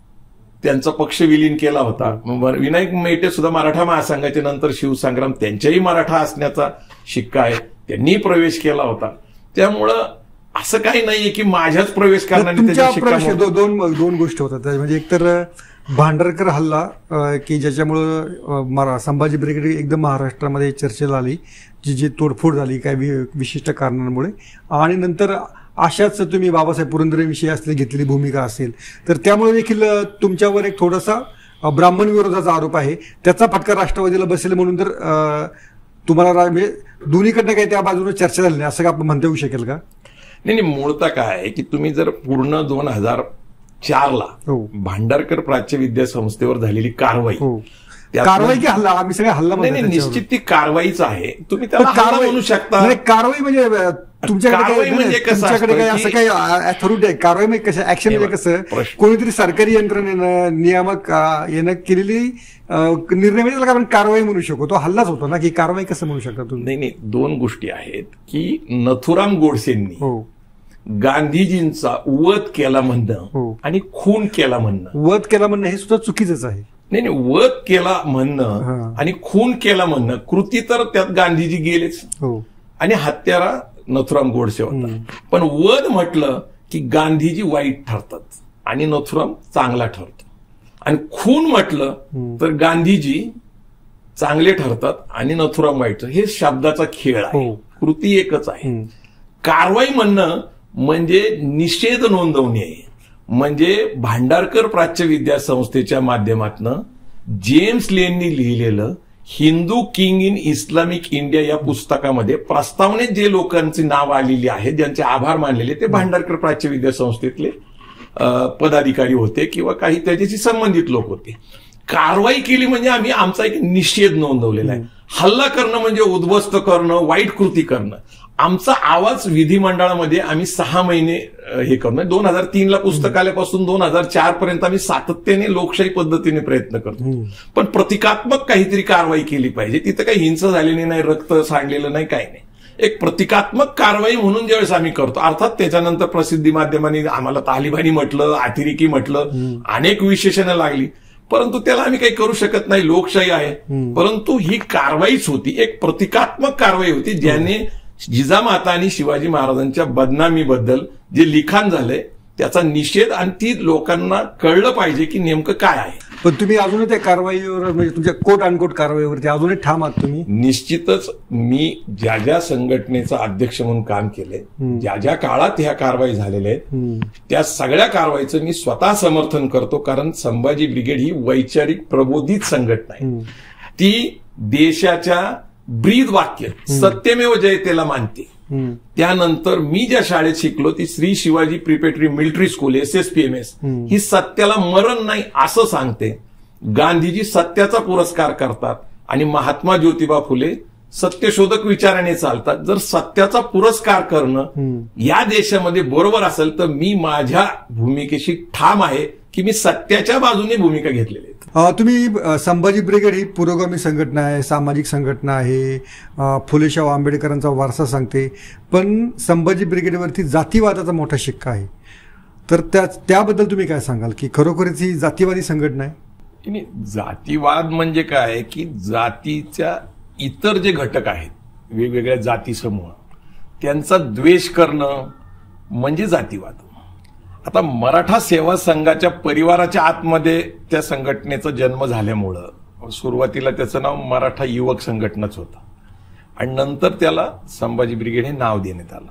त्यांचा पक्ष विलीन केला होता. विनायक मेटे सुद्धा मराठा महासंघाचे नंतर शिवसंग्राम त्यांच्याही मराठा असण्याचा शिक्का आहे, त्यांनी प्रवेश केला होता. त्यामुळं असं काही नाहीये की माझ्याच प्रवेश करण्याने दोन दोन गोष्टी होतात. म्हणजे एकतर भांडारकर हल्ला की ज्याच्यामुळं संभाजी ब्रिगेड एकदम महाराष्ट्रामध्ये चर्चेला आली, जी जी तोडफोड झाली काही विशिष्ट कारणांमुळे, आणि नंतर अशाच तुम्ही बाबासाहेब पुरंदरेविषयी असले घेतलेली भूमिका असेल तर त्यामुळे देखील तुमच्यावर एक थोडासा ब्राह्मण विरोधाचा आरोप आहे, त्याचा फटका राष्ट्रवादीला बसेल म्हणून तर तुम्हाला म्हणजे दोन्हीकडनं काही त्या बाजूने चर्चा झाली नाही असं का आपण म्हणता येऊ शकेल का? नाही नाही, मूळतः काय आहे की तुम्ही जर पूर्ण दोन हजार चार ला भांडारकर प्राच्य विद्या संस्थेवर झालेली कारवाई, कारवाई की हल्ला, आम्ही सगळे हल्ला नाही निश्चित ती कारवाईच आहे. तुम्ही त्याला कारवाई म्हणू शकता. कारवाई म्हणजे तुमच्याकडे म्हणजे तुमच्याकडे काही असं काही अथॉरिटी आहे कारवाई म्हणजे कसं ऍक्शन म्हणजे कसं कोणीतरी सरकारी यंत्रणेनं नियामक येणं केलेली निर्णय म्हणजे त्याला आपण कारवाई म्हणू शकतो, तो हल्लाच होतो ना, की कारवाई कसं म्हणू शकता तुम्ही? नाही नाही, दोन गोष्टी आहेत की नथुराम गोडसेंनी गांधीजींचा वध केला म्हणणं आणि खून केला म्हणणं, वध केला म्हणणं हे सुद्धा चुकीचंच आहे. नाही नाही, वध केला म्हणणं आणि खून केला म्हणणं, कृती तर त्यात गांधीजी गेलेच आणि हत्यारा नथुराम गोडसे होता. पण वध म्हटलं की गांधीजी वाईट ठरतात आणि नथुराम चांगला ठरतो, आणि खून म्हटलं तर गांधीजी चांगले ठरतात आणि नथुराम वाईट. हे शब्दाचा खेळ आहे, कृती एकच आहे. कारवाई म्हणणं म्हणजे निषेध नोंदवणे आहे. म्हणजे भांडारकर प्राच्य विद्या संस्थेच्या माध्यमातून जेम्स लेननी लिहिलेलं Hindu king in Islamic India या पुस्तकामध्ये प्रस्तावनेत जे लोकांची नाव आलेली आहेत, ज्यांचे आभार मानलेले, ते भांडारकर प्राच्य विद्या संस्थेतले पदाधिकारी होते किंवा काही त्याच्याशी संबंधित लोक होते. कारवाई केली म्हणजे आम्ही आमचा एक निषेध नोंदवलेला आहे. हल्ला करणं म्हणजे उद्ध्वस्त करणं, वाईट कृती करणं. आमचा आवाज विधिमंडळामध्ये आम्ही सहा महिने हे करणं, दोन हजार तीन ला पुस्तक आल्यापासून दोन हजार चार पर्यंत आम्ही सातत्याने लोकशाही पद्धतीने प्रयत्न करतो. पण प्रतिकात्मक काहीतरी कारवाई केली पाहिजे. तिथं काही हिंसा झालेली नाही, रक्त सांडलेलं नाही, काही नाही. एक प्रतिकात्मक कारवाई म्हणून ज्यावेळेस आम्ही करतो, अर्थात त्याच्यानंतर प्रसिद्धी माध्यमांनी आम्हाला तालिबानी म्हटलं, अतिरेकी म्हटलं, अनेक विशेषणं लागली, परंतु त्याला आम्ही काही करू शकत नाही, लोकशाही आहे. परंतु ही कारवाईच होती, एक प्रतिकात्मक कारवाई होती, ज्याने जिजामाता आणि शिवाजी महाराजांच्या बदनामीबद्दल जे लिखाण झालंय त्याचा निषेध, आणि ती लोकांना कळलं पाहिजे की नेमकं काय आहे. पण तुम्ही अजूनही त्या कारवाईवर, म्हणजे तुमच्या कोट अनकोट कारवाईवरती अजूनही ठाम आहात तुम्ही? निश्चितच. मी ज्या ज्या संघटनेचा अध्यक्ष म्हणून काम केलंय, ज्या ज्या काळात ह्या कारवाई झालेल्या आहेत, त्या सगळ्या कारवाईचं मी स्वतः समर्थन करतो. कारण संभाजी ब्रिगेड ही वैचारिक प्रबोधित संघटना आहे. ती देशाच्या ब्रीद वाक्य सत्यमेव जयतेला मानते. त्यानंतर मी ज्या शाळेत शिकलो ती Shri Shivaji preparatory military school, S S P M S, ही सत्याला मरण नाही असं सांगते. गांधीजी सत्याचा पुरस्कार करतात आणि महात्मा ज्योतिबा फुले सत्यशोधक विचाराने चालतात. जर सत्याचा पुरस्कार करणं या देशामध्ये बरोबर असेल तर मी माझ्या भूमिकेशी ठाम आहे की मी सत्याच्या बाजूने भूमिका घेतलेली आहे. तुम्ही संभाजी ब्रिगेड ही पुरोगामी संघटना आहे, सामाजिक संघटना आहे, फुलेशाह आंबेडकरांचा वारसा सांगते, पण संभाजी ब्रिगेडवरती जातीवादाचा मोठा शिक्का आहे. तर त्या त्याबद्दल तुम्ही काय सांगाल की खरोखरच ही जातीवादी संघटना आहे? जातीवाद म्हणजे काय की जातीच्या इतर जे घटक आहेत, वेगवेगळ्या जाती समूह, त्यांचा द्वेष करणं म्हणजे जातीवाद. आता मराठा सेवा संघाच्या परिवाराच्या आतमध्ये त्या संघटनेचा जन्म झाल्यामुळं सुरुवातीला त्याचं नाव मराठा युवक संघटनाच होतं आणि नंतर त्याला संभाजी ब्रिगेड हे नाव देण्यात आलं.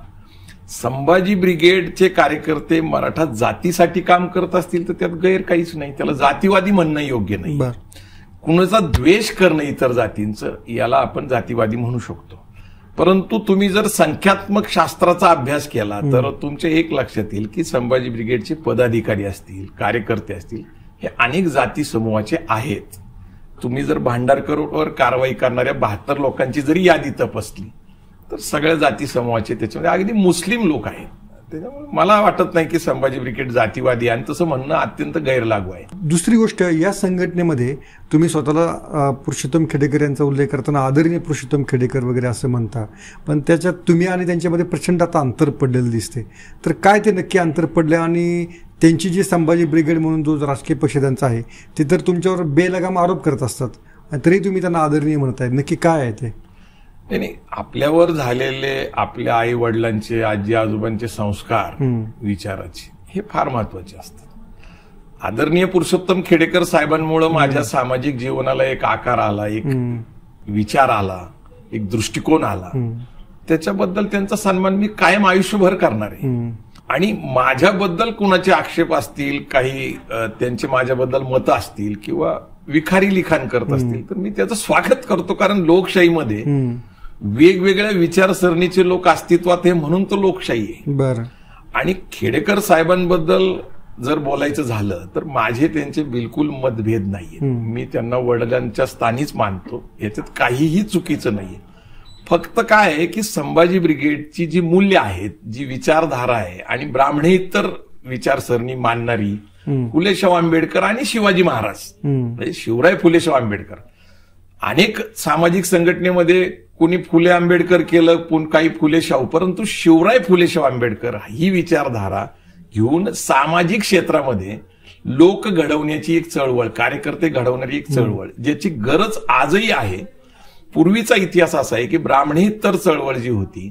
संभाजी ब्रिगेडचे कार्यकर्ते मराठा जातीसाठी काम करत असतील तर त्यात गैर काहीच नाही, त्याला जातीवादी म्हणणं योग्य नाही. कुणाचा द्वेष करणं इतर जातींचं याला आपण जातीवादी म्हणू शकतो. परंतु तुम्ही जर संख्यात्मक शास्त्राचा अभ्यास केला तर तुमच्या एक लक्षात येईल की संभाजी ब्रिगेडचे पदाधिकारी असतील, कार्यकर्ते असतील, हे अनेक जाती समूहाचे आहेत. तुम्ही जर भांडारकरवर कारवाई करणाऱ्या बहात्तर लोकांची जरी यादी तपासली तर सगळ्या जाती समूहाचे त्याच्यामध्ये अगदी मुस्लिम लोक आहेत. त्याच्यामुळे मला वाटत नाही की संभाजी ब्रिगेड जातीवादी आहे आणि तसं म्हणणं अत्यंत गैरलागू आहे. दुसरी गोष्ट, या संघटनेमध्ये तुम्ही स्वतःला पुरुषोत्तम खेडेकर यांचा उल्लेख करताना आदरणीय पुरुषोत्तम खेडेकर वगैरे असं म्हणता, पण त्याच्यात तुम्ही आणि त्यांच्यामध्ये प्रचंड आता अंतर पडलेलं दिसते. तर काय ते नक्की अंतर पडले आणि त्यांची जी संभाजी ब्रिगेड म्हणून जो राजकीय पक्ष त्यांचा आहे ते तर तुमच्यावर बेलगाम आरोप करत असतात, तरी तुम्ही त्यांना आदरणीय म्हणताय, नक्की काय आहे ते? नाही, आपल्यावर झालेले आपल्या आई वडिलांचे, आजी आजोबांचे संस्कार विचाराचे हे फार महत्वाचे असतात. आदरणीय पुरुषोत्तम खेडेकर साहेबांमुळे माझ्या सामाजिक जीवनाला एक आकार आला, एक विचार आला, एक दृष्टिकोन आला. त्याच्याबद्दल त्यांचा सन्मान मी कायम आयुष्यभर करणार आहे. आणि माझ्याबद्दल कुणाचे आक्षेप असतील, काही त्यांचे माझ्याबद्दल मतं असतील किंवा विखारी लिखाण करत असतील तर मी त्याचं स्वागत करतो. कारण लोकशाहीमध्ये वेगवेगळ्या विचारसरणीचे लोक अस्तित्वात आहे म्हणून तो लोकशाही आहे. बरं. आणि खेडेकर साहेबांबद्दल जर बोलायचं झालं तर माझे त्यांचे बिलकुल मतभेद नाहीये. मी त्यांना वडिलांच्या स्थानीच मानतो, याच्यात काहीही चुकीचं नाहीये. फक्त काय आहे की संभाजी ब्रिगेडची जी मूल्य आहेत, जी विचारधारा आहे आणि ब्राह्मणेतर विचारसरणी मानणारी फुलेशाह आंबेडकर आणि शिवाजी महाराज, म्हणजे शिवराय फुलेशाह आंबेडकर, अनेक सामाजिक संघटनेमध्ये कुणी फुले आंबेडकर केलं, काही फुलेशाह, परंतु शिवराय फुलेशाह आंबेडकर ही विचारधारा घेऊन सामाजिक क्षेत्रामध्ये लोक घडवण्याची एक चळवळ, कार्यकर्ते घडवणारी एक चळवळ, ज्याची गरज आजही आहे. पूर्वीचा इतिहास असा आहे की ब्राह्मणेतर चळवळ जी होती,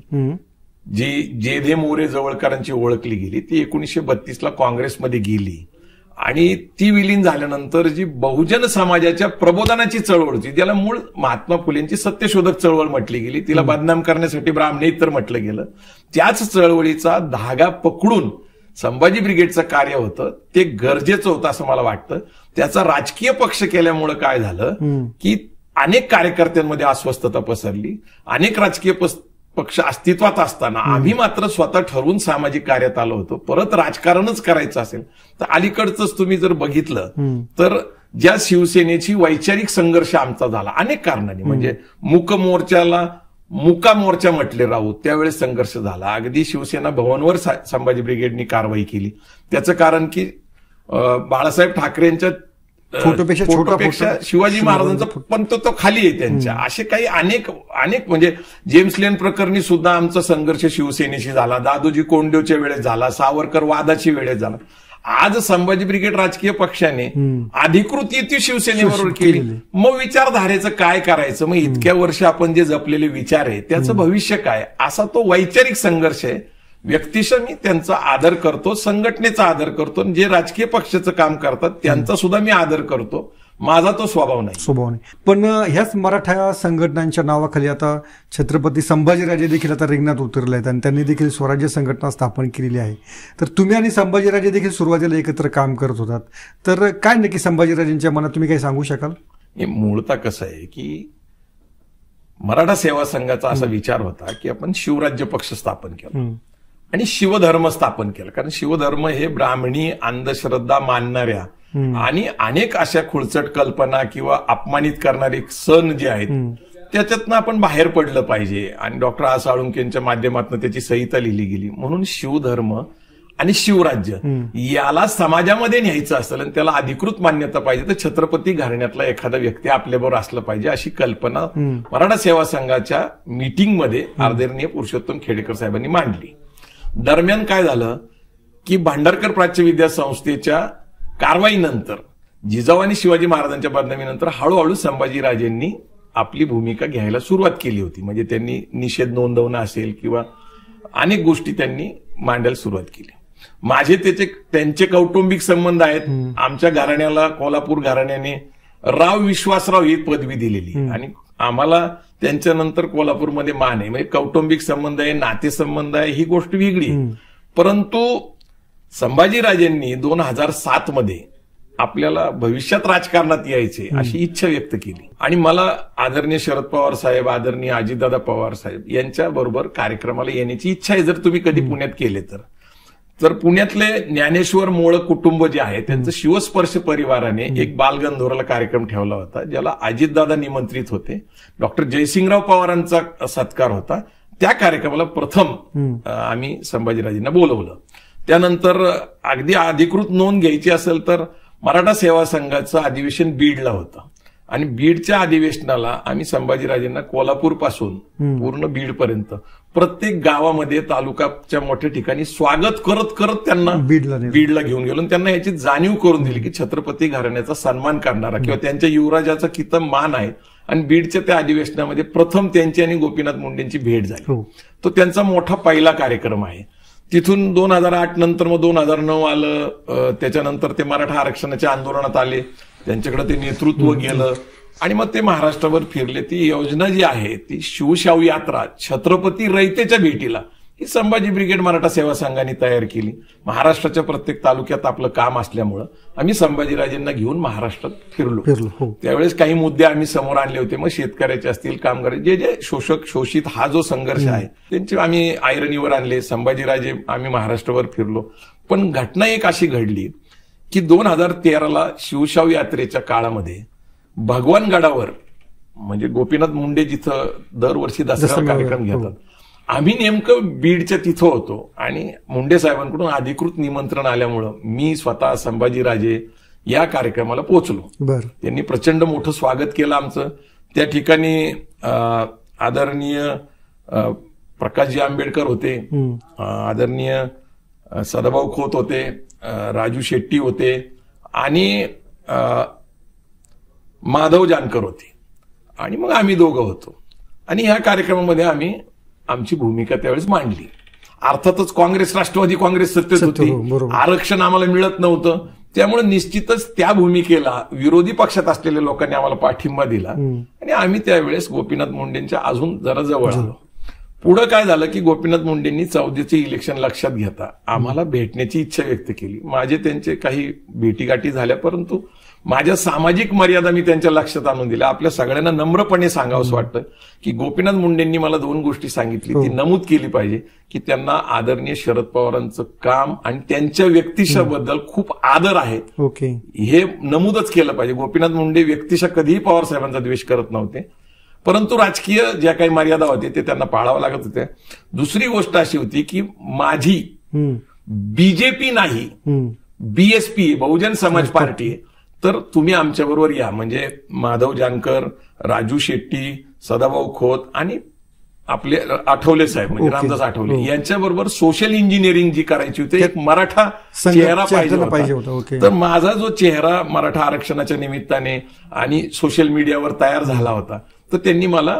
जी जेधे मोरे जवळकरांची ओळखली गेली, ती एकोणीसशे बत्तीस ला काँग्रेसमध्ये गेली आणि ती विलीन झाल्यानंतर जी बहुजन समाजाच्या प्रबोधनाची चळवळ होती, ज्याला मूळ महात्मा फुलेंची सत्यशोधक चळवळ म्हटली गेली, तिला बदनाम करण्यासाठी ब्राह्मणेतर म्हटलं गेलं, त्याच चळवळीचा धागा पकडून संभाजी ब्रिगेडचं कार्य होतं ते गरजेचं होतं असं मला वाटतं. त्याचा राजकीय पक्ष केल्यामुळं काय झालं की अनेक कार्यकर्त्यांमध्ये अस्वस्थता पसरली. अनेक राजकीय पक्ष अस्तित्वात असताना आम्ही मात्र स्वतः ठरवून सामाजिक कार्यात आलो होतो. परत राजकारणच करायचं असेल तर अलीकडचंच तुम्ही जर बघितलं तर ज्या शिवसेनेची वैचारिक संघर्ष आमचा झाला अनेक कारणांनी, म्हणजे मूक मोर्चाला मुका मोर्चा म्हटले राहू त्यावेळेस संघर्ष झाला. अगदी शिवसेना भवनवर संभाजी ब्रिगेडनी कारवाई केली. त्याचं कारण की बाळासाहेब ठाकरेंच्या फोटोपेक्षा फोटोपेक्षा शिवाजी महाराजांचा पण तो तो खाली आहे त्यांच्या. असे काही अनेक अनेक म्हणजे जेम्स लेन प्रकरणी सुद्धा आमचा संघर्ष शिवसेनेशी झाला, दादोजी कोंडदेवच्या वेळेस झाला, सावरकर वादाची वेळेस झाला. आज संभाजी ब्रिगेड राजकीय पक्षाने अधिकृत युती शिवसेनेबरोबर केली. मग विचारधारेचं काय करायचं, मग इतक्या वर्ष आपण जे जपलेले विचार आहे त्याचं भविष्य काय, असा तो वैचारिक संघर्ष आहे. व्यक्तिशः मी त्यांचा आदर करतो, संघटनेचा आदर करतो, जे राजकीय पक्षाचं काम करतात त्यांचा सुद्धा मी आदर करतो. माझा तो स्वभाव नाही स्वभाव नाही पण ह्याच मराठा संघटनांच्या नावाखाली आता छत्रपती संभाजीराजे देखील आता रिंगणात उतरले आहेत आणि त्यांनी देखील स्वराज्य संघटना स्थापन केलेली आहे. तर तुम्ही आणि संभाजीराजे देखील सुरुवातीला एकत्र काम करत होतात, तर काय नक्की संभाजीराजेंच्या मनात तुम्ही काही सांगू शकाल? मूळतः कसं आहे की मराठा सेवा संघाचा असा विचार होता की आपण शिवराज्य पक्ष स्थापन केला आणि शिवधर्म स्थापन केला. कारण शिवधर्म हे ब्राह्मणी अंधश्रद्धा मानणाऱ्या आणि अनेक अशा खुळचट कल्पना किंवा अपमानित करणारे सण जे आहेत त्याच्यातनं आपण बाहेर पडलं पाहिजे. आणि डॉक्टर आ साळुंखेंच्या माध्यमातून त्याची संहिता लिहिली गेली. म्हणून शिवधर्म आणि शिवराज्य याला समाजामध्ये न्यायचं असेल आणि त्याला अधिकृत मान्यता पाहिजे तर छत्रपती घराण्यातला एखादा व्यक्ती आपल्याबरोबर असलं पाहिजे अशी कल्पना मराठा सेवा संघाच्या मीटिंगमध्ये आदरणीय पुरुषोत्तम खेडेकर साहेबांनी मांडली. दरम्यान काय झालं की भांडारकर प्राच्य विद्या संस्थेच्या कारवाईनंतर जिजाऊ आणि शिवाजी महाराजांच्या बदनामीनंतर हळूहळू संभाजीराजेंनी आपली भूमिका घ्यायला सुरुवात केली होती. म्हणजे त्यांनी निषेध नोंदवणं असेल किंवा अनेक गोष्टी त्यांनी मांडायला सुरुवात केली. माझे त्याचे त्यांचे कौटुंबिक संबंध आहेत. आमच्या घराण्याला कोल्हापूर घराण्याने राव विश्वासराव ही पदवी दिलेली आणि आम्हाला त्यांच्यानंतर कोल्हापूरमध्ये मान आहे. म्हणजे कौटुंबिक संबंध आहे, नातेसंबंध आहे, ही गोष्ट वेगळी. परंतु संभाजीराजेंनी दोन हजार सात मध्ये आपल्याला भविष्यात राजकारणात यायचे अशी इच्छा व्यक्त केली आणि मला आदरणीय शरद पवार साहेब, आदरणीय अजितदादा पवार साहेब यांच्या बरोबर कार्यक्रमाला येण्याची इच्छा आहे जर तुम्ही कधी पुण्यात केले तर. तर पुण्यातले ज्ञानेश्वर मोळ कुटुंब जे आहे त्यांचं शिवस्पर्श परिवाराने एक बालगंधर्वला कार्यक्रम ठेवला होता ज्याला अजितदादा निमंत्रित होते. डॉक्टर जयसिंगराव पवारांचा सत्कार होता. त्या कार्यक्रमाला प्रथम आम्ही संभाजीराजेंना बोलवलं. त्यानंतर अगदी अधिकृत नोंद घ्यायची असेल तर मराठा सेवा संघाचं अधिवेशन बीडला होतं आणि बीडच्या अधिवेशनाला आम्ही संभाजीराजेंना कोल्हापूर पासून पूर्ण बीडपर्यंत प्रत्येक गावामध्ये तालुक्याच्या मोठ्या ठिकाणी स्वागत करत करत त्यांना बीडला बीडला घेऊन गेलो आणि त्यांना याची जाणीव करून दिली की छत्रपती घराण्याचा सन्मान करणारा किंवा त्यांच्या युवराजाचा किती मान आहे. आणि बीडच्या त्या अधिवेशनामध्ये प्रथम त्यांची आणि गोपीनाथ मुंडेंची भेट झाली. तो त्यांचा मोठा पहिला कार्यक्रम आहे. तिथून दोन हजार आठ नंतर मग दोन हजार नऊ आलं. त्याच्यानंतर ते मराठा आरक्षणाच्या आंदोलनात आले, त्यांच्याकडे ते नेतृत्व गेलं आणि मग ते महाराष्ट्रावर फिरले. ती योजना जी आहे ती शिवशाहू यात्रा छत्रपती रयतेच्या भेटीला ही संभाजी ब्रिगेड मराठा सेवा संघाने तयार केली. महाराष्ट्राच्या प्रत्येक तालुक्यात आपलं काम असल्यामुळं आम्ही संभाजीराजेंना घेऊन महाराष्ट्रात फिरलो. त्यावेळेस काही मुद्दे आम्ही समोर आणले होते. मग शेतकऱ्याचे असतील, कामगार, जे जे शोषक शोषित हा जो संघर्ष आहे त्यांचे आम्ही ऐरणीवर आणले. संभाजीराजे आम्ही महाराष्ट्रावर फिरलो. पण घटना एक अशी घडली की दोन हजार तेराला शिवशाहू यात्रेच्या काळामध्ये भगवानगडावर म्हणजे गोपीनाथ मुंडे जिथं दरवर्षी दसरा कार्यक्रम घेतात, आम्ही नेमकं बीडच्या तिथं होतो आणि मुंडे साहेबांकडून अधिकृत निमंत्रण आल्यामुळं मी स्वतः संभाजीराजे या कार्यक्रमाला पोहोचलो. त्यांनी प्रचंड मोठं स्वागत केलं आमचं. त्या ठिकाणी आदरणीय प्रकाशजी आंबेडकर होते, आदरणीय सदाभाऊ खोत होते, राजू शेट्टी होते आणि माधव जानकर होते आणि मग आम्ही दोघं होतो. आणि ह्या कार्यक्रमामध्ये आम्ही आमची भूमिका त्यावेळेस मांडली. अर्थातच काँग्रेस राष्ट्रवादी काँग्रेस सत्तेत होती, आरक्षण आम्हाला मिळत नव्हतं. त्यामुळे निश्चितच त्या भूमिकेला विरोधी पक्षात असलेल्या लोकांनी आम्हाला पाठिंबा दिला आणि आम्ही त्यावेळेस गोपीनाथ मुंडेंच्या अजून जरा जवळ आलो. पुढं काय झालं की गोपीनाथ मुंडेंनी चौदाचे इलेक्शन लक्षात घेता आम्हाला भेटण्याची इच्छा व्यक्त केली. माझे त्यांचे काही भेटीगाठी झाल्या, परंतु माझ्या सामाजिक मर्यादा मी त्यांच्या लक्षात आणून दिल्या. आपल्या सगळ्यांना नम्रपणे सांगावंसं वाटतं की गोपीनाथ मुंडेंनी मला दोन गोष्टी सांगितली, ती नमूद केली पाहिजे की त्यांना आदरणीय शरद पवारांचं काम आणि त्यांच्या व्यक्तिशाबद्दल खूप आदर आहे. ओके, हे नमूदच केलं पाहिजे. गोपीनाथ मुंडे व्यक्तिशा कधीही पवार साहेबांचा द्वेष करत नव्हते, परंतु राजकीय ज्या काही मर्यादा होते ते त्यांना पाळावं लागत होत्या. दुसरी गोष्ट अशी होती की माझी बीजेपी नाही, बीएसपी बहुजन समाज पार्टी, तर तुम्ही आमच्याबरोबर या. म्हणजे माधव जानकर, राजू शेट्टी, सदाभाऊ खोत आणि आपले आठवले साहेब म्हणजे रामदास आठवले यांच्याबरोबर सोशल इंजिनिअरिंग जी करायची होती, एक मराठा चेहरा पाहिजे होता. तर माझा जो चेहरा मराठा आरक्षणाच्या निमित्ताने आणि सोशल मीडियावर तयार झाला होता, तर त्यांनी मला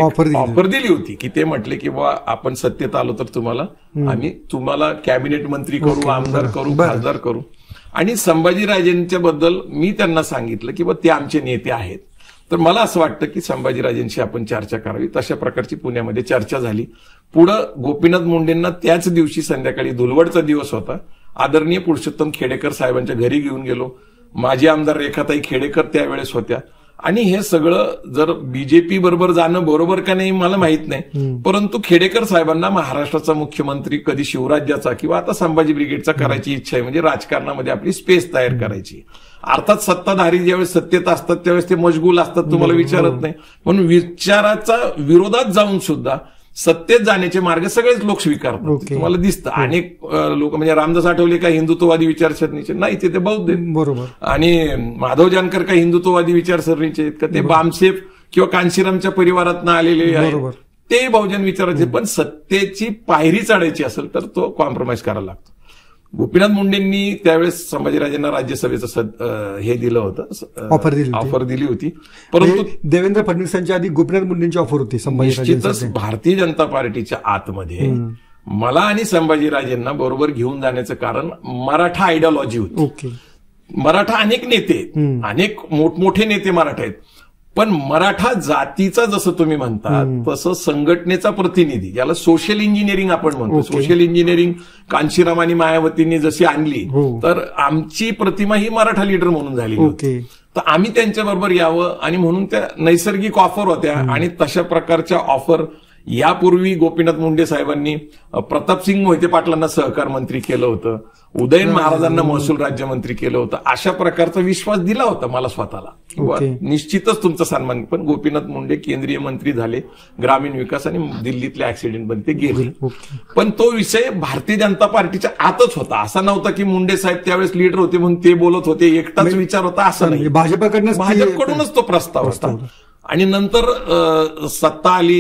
ऑफर दिली होती की ते म्हटले की बा आपण सत्तेत आलो तर तुम्हाला आम्ही तुम्हाला कॅबिनेट मंत्री करू, आमदार करू, खासदार करू. आणि संभाजीराजेंच्या बद्दल मी त्यांना सांगितलं की बा ते आमचे नेते आहेत, तर मला असं वाटतं की संभाजीराजेंशी आपण चर्चा करावी. तशा प्रकारची पुण्यामध्ये चर्चा झाली. पुढं गोपीनाथ मुंडेंना त्याच दिवशी संध्याकाळी धुलवडचा दिवस होता, आदरणीय पुरुषोत्तम खेडेकर साहेबांच्या घरी घेऊन गेलो. माजी आमदार रेखाताई खेडेकर त्यावेळेस होत्या. आणि हे सगळं जर बीजेपी बरोबर जाणं बरोबर का नाही मला माहित नाही, परंतु खेडेकर साहेबांना महाराष्ट्राचा मुख्यमंत्री कधी शिवराज्याचा किंवा आता संभाजी ब्रिगेडचा करायची इच्छा आहे. म्हणजे राजकारणामध्ये आपली स्पेस तयार करायची. अर्थात सत्ताधारी ज्यावेळेस सत्तेत असतात त्यावेळेस ते मशगूल असतात, तुम्हाला विचारत नाही, म्हणून विचाराचा विरोधात जाऊन सुद्धा सत्तेत जाण्याचे मार्ग सगळेच लोक स्वीकारतात. तुम्हाला दिसतं अनेक लोक म्हणजे रामदास आठवले काय हिंदुत्ववादी विचारसरणीचे नाही, ते बौद्ध आहेत. बरोबर. आणि माधव जानकर काय हिंदुत्ववादी विचारसरणीचे आहेत का, ते बामसेफ किंवा कांशीरामच्या परिवारातनं आलेले आहेत, ते बहुजन विचाराचे. पण सत्तेची पायरी चढायची असेल तर तो कॉम्प्रोमाइज करायला लागतो. गोपीनाथ मुंडेंनी त्यावेळेस संभाजीराजेंना राज्यसभेचं हे दिलं होतं, ऑफर दिली ऑफर दिली होती, परंतु देवेंद्र फडणवीसांच्या आधी गोपीनाथ मुंडेंची ऑफर होती. निश्चितच भारतीय जनता पार्टीच्या आतमध्ये मला आणि संभाजीराजेंना बरोबर घेऊन जाण्याचं कारण मराठा आयडिओलॉजी होती. ओके, मराठा अनेक नेते, अनेक मोठमोठे नेते मराठा आहेत, पण मराठा जातीचा जसं तुम्ही म्हणता तसं संघटनेचा प्रतिनिधी, ज्याला सोशल इंजिनिअरिंग आपण म्हणतो, सोशल इंजिनिअरिंग कांशीराम आणि मायावतींनी जशी आणली, तर आमची प्रतिमा ही मराठा लीडर म्हणून झाली होती. तर आम्ही त्यांच्याबरोबर यावं आणि म्हणून त्या नैसर्गिक ऑफर होत्या. आणि तशा प्रकारच्या ऑफर यापूर्वी गोपीनाथ मुंडे साहेबांनी प्रतापसिंग मोहिते पाटलांना सहकार मंत्री केलं होतं, उदयन महाराजांना महसूल राज्यमंत्री केलं होतं. अशा प्रकारचा विश्वास दिला होता मला स्वतःला, निश्चितच तुमचा सन्मान. पण गोपीनाथ मुंडे केंद्रीय मंत्री झाले, ग्रामीण विकास आणि दिल्लीतल्या ऍक्सिडेंटमध्ये ते गेले. पण तो विषय भारतीय जनता पार्टीच्या आतच होता. असा नव्हता की मुंडे साहेब त्यावेळेस लीडर होते म्हणून ते बोलत होते, एकटाच विचार होता असं नाही. भाजपकडनं भाजपकडूनच तो प्रस्ताव होता. आणि नंतर सत्ता आली,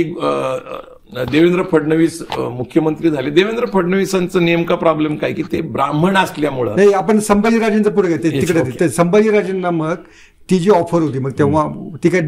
देवेंद्र फडणवीस मुख्यमंत्री झाले. देवेंद्र फडणवीसांचं नेमका प्रॉब्लेम काय की ते ब्राह्मण असल्यामुळं. नाही, आपण संभाजीराजेंचं पुढे घेते तिकडे. संभाजीराजेंना मग ती जी ऑफर होती मग तेव्हा ती काय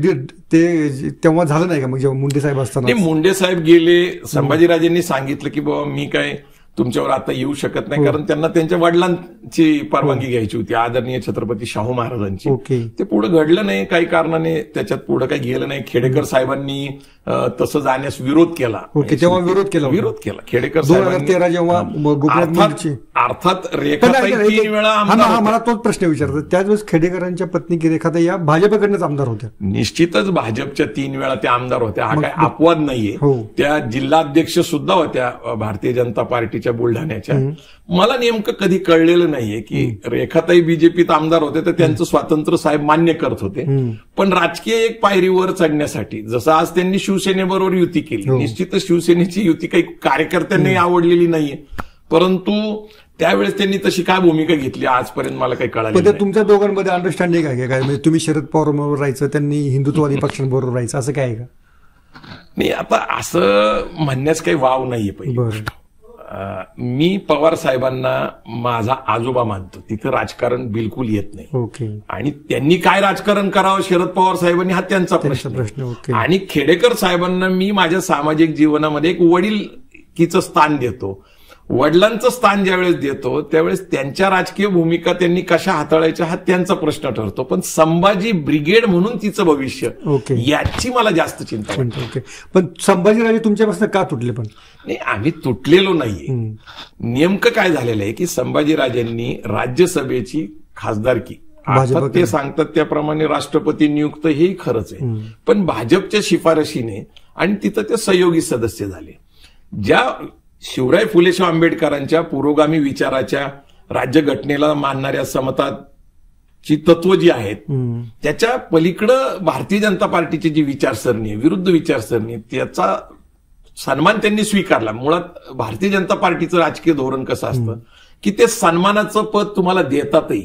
ते तेव्हा झालं नाही का मग जेव्हा मुंडे साहेब असताना? मुंडे साहेब गेले, संभाजीराजेंनी सांगितलं की बाबा मी काय तुमच्यावर आता येऊ शकत नाही, कारण त्यांना त्यांच्या वडिलांची परवानगी घ्यायची होती, आदरणीय छत्रपती शाहू महाराजांची. ते पुढे घडलं नाही काही कारणाने, त्याच्यात पुढे काही गेलं नाही. खेडेकर साहेबांनी तसं जाण्यास विरोध केला. तेव्हा विरोध केला विरोध केला खेडेकर दोन हजार तेरा जेव्हा गोपीनाथ. अर्थात रेखाताई तीन वेळा, मला तोच प्रश्न विचारतो, त्याच खेडेकरांच्या पत्नी की रेखाताई या भाजपकडनंच आमदार होत्या. निश्चितच भाजपच्या तीन वेळा त्या आमदार होत्या, हा काय अपवाद नाहीये. त्या जिल्हाध्यक्ष सुद्धा होत्या भारतीय जनता पार्टीच्या बुलढाण्याच्या. मला नेमकं कधी कळलेलं नाहीये की रेखाताई बीजेपीत आमदार होते तर त्यांचं स्वातंत्र्य साहेब मान्य करत होते, पण राजकीय एक पायरीवर चढण्यासाठी जसं आज त्यांनी शिवसेनेबरोबर युती केली, निश्चितच शिवसेनेची युती काही कार्यकर्त्यांनाही आवडलेली नाहीये, परंतु त्यावेळेस त्यांनी तशी काय भूमिका घेतली आजपर्यंत मला काही कळालं नाही. तुमच्या दोघांमध्ये अंडरस्टँडिंग आहे काय, म्हणजे तुम्ही शरद पवारांबरोबर राहायचं, त्यांनी हिंदुत्ववादी पक्षांबरोबर राहायचं, असं काय आहे का? नाही, आता असं म्हणण्यास काही वाव नाहीये. पहिली मी पवार साहेबांना माझा आजोबा मानतो, तिथं राजकारण बिलकुल येत नाही. ओके. आणि त्यांनी काय राजकारण करावं शरद पवार साहेबांनी हा त्यांचा प्रश्न. आणि खेडेकर साहेबांना मी माझ्या सामाजिक जीवनामध्ये एक वडीलकीचं स्थान देतो. वडिलांचं स्थान ज्यावेळेस देतो त्यावेळेस त्यांच्या राजकीय भूमिका त्यांनी कशा हाताळायच्या हा त्यांचा प्रश्न ठरतो. पण संभाजी ब्रिगेड म्हणून तिचं भविष्य ओके याची मला जास्त चिंता वाटते. ओके पण संभाजीराजे तुमच्यापासून का तुटले? पण नाही, आम्ही तुटलेलो नाहीये. नेमकं काय झालेलं आहे की संभाजीराजेंनी राज्यसभेची खासदारकी अर्थात ते सांगतात त्याप्रमाणे राष्ट्रपती नियुक्त हेही खरंच आहे, पण भाजपच्या शिफारशीने आणि तिथं ते सहयोगी सदस्य झाले. ज्या शिवराय फुलेशाह आंबेडकरांच्या पुरोगामी विचाराच्या राज्यघटनेला मानणाऱ्या समताची तत्व जी आहेत त्याच्या पलीकडं भारतीय जनता पार्टीची जी विचारसरणी आहे, विरुद्ध विचारसरणी, त्याचा सन्मान त्यांनी स्वीकारला. मुळात भारतीय जनता पार्टीचं राजकीय धोरण कसं असतं की ते सन्मानाचं पद तुम्हाला देतातही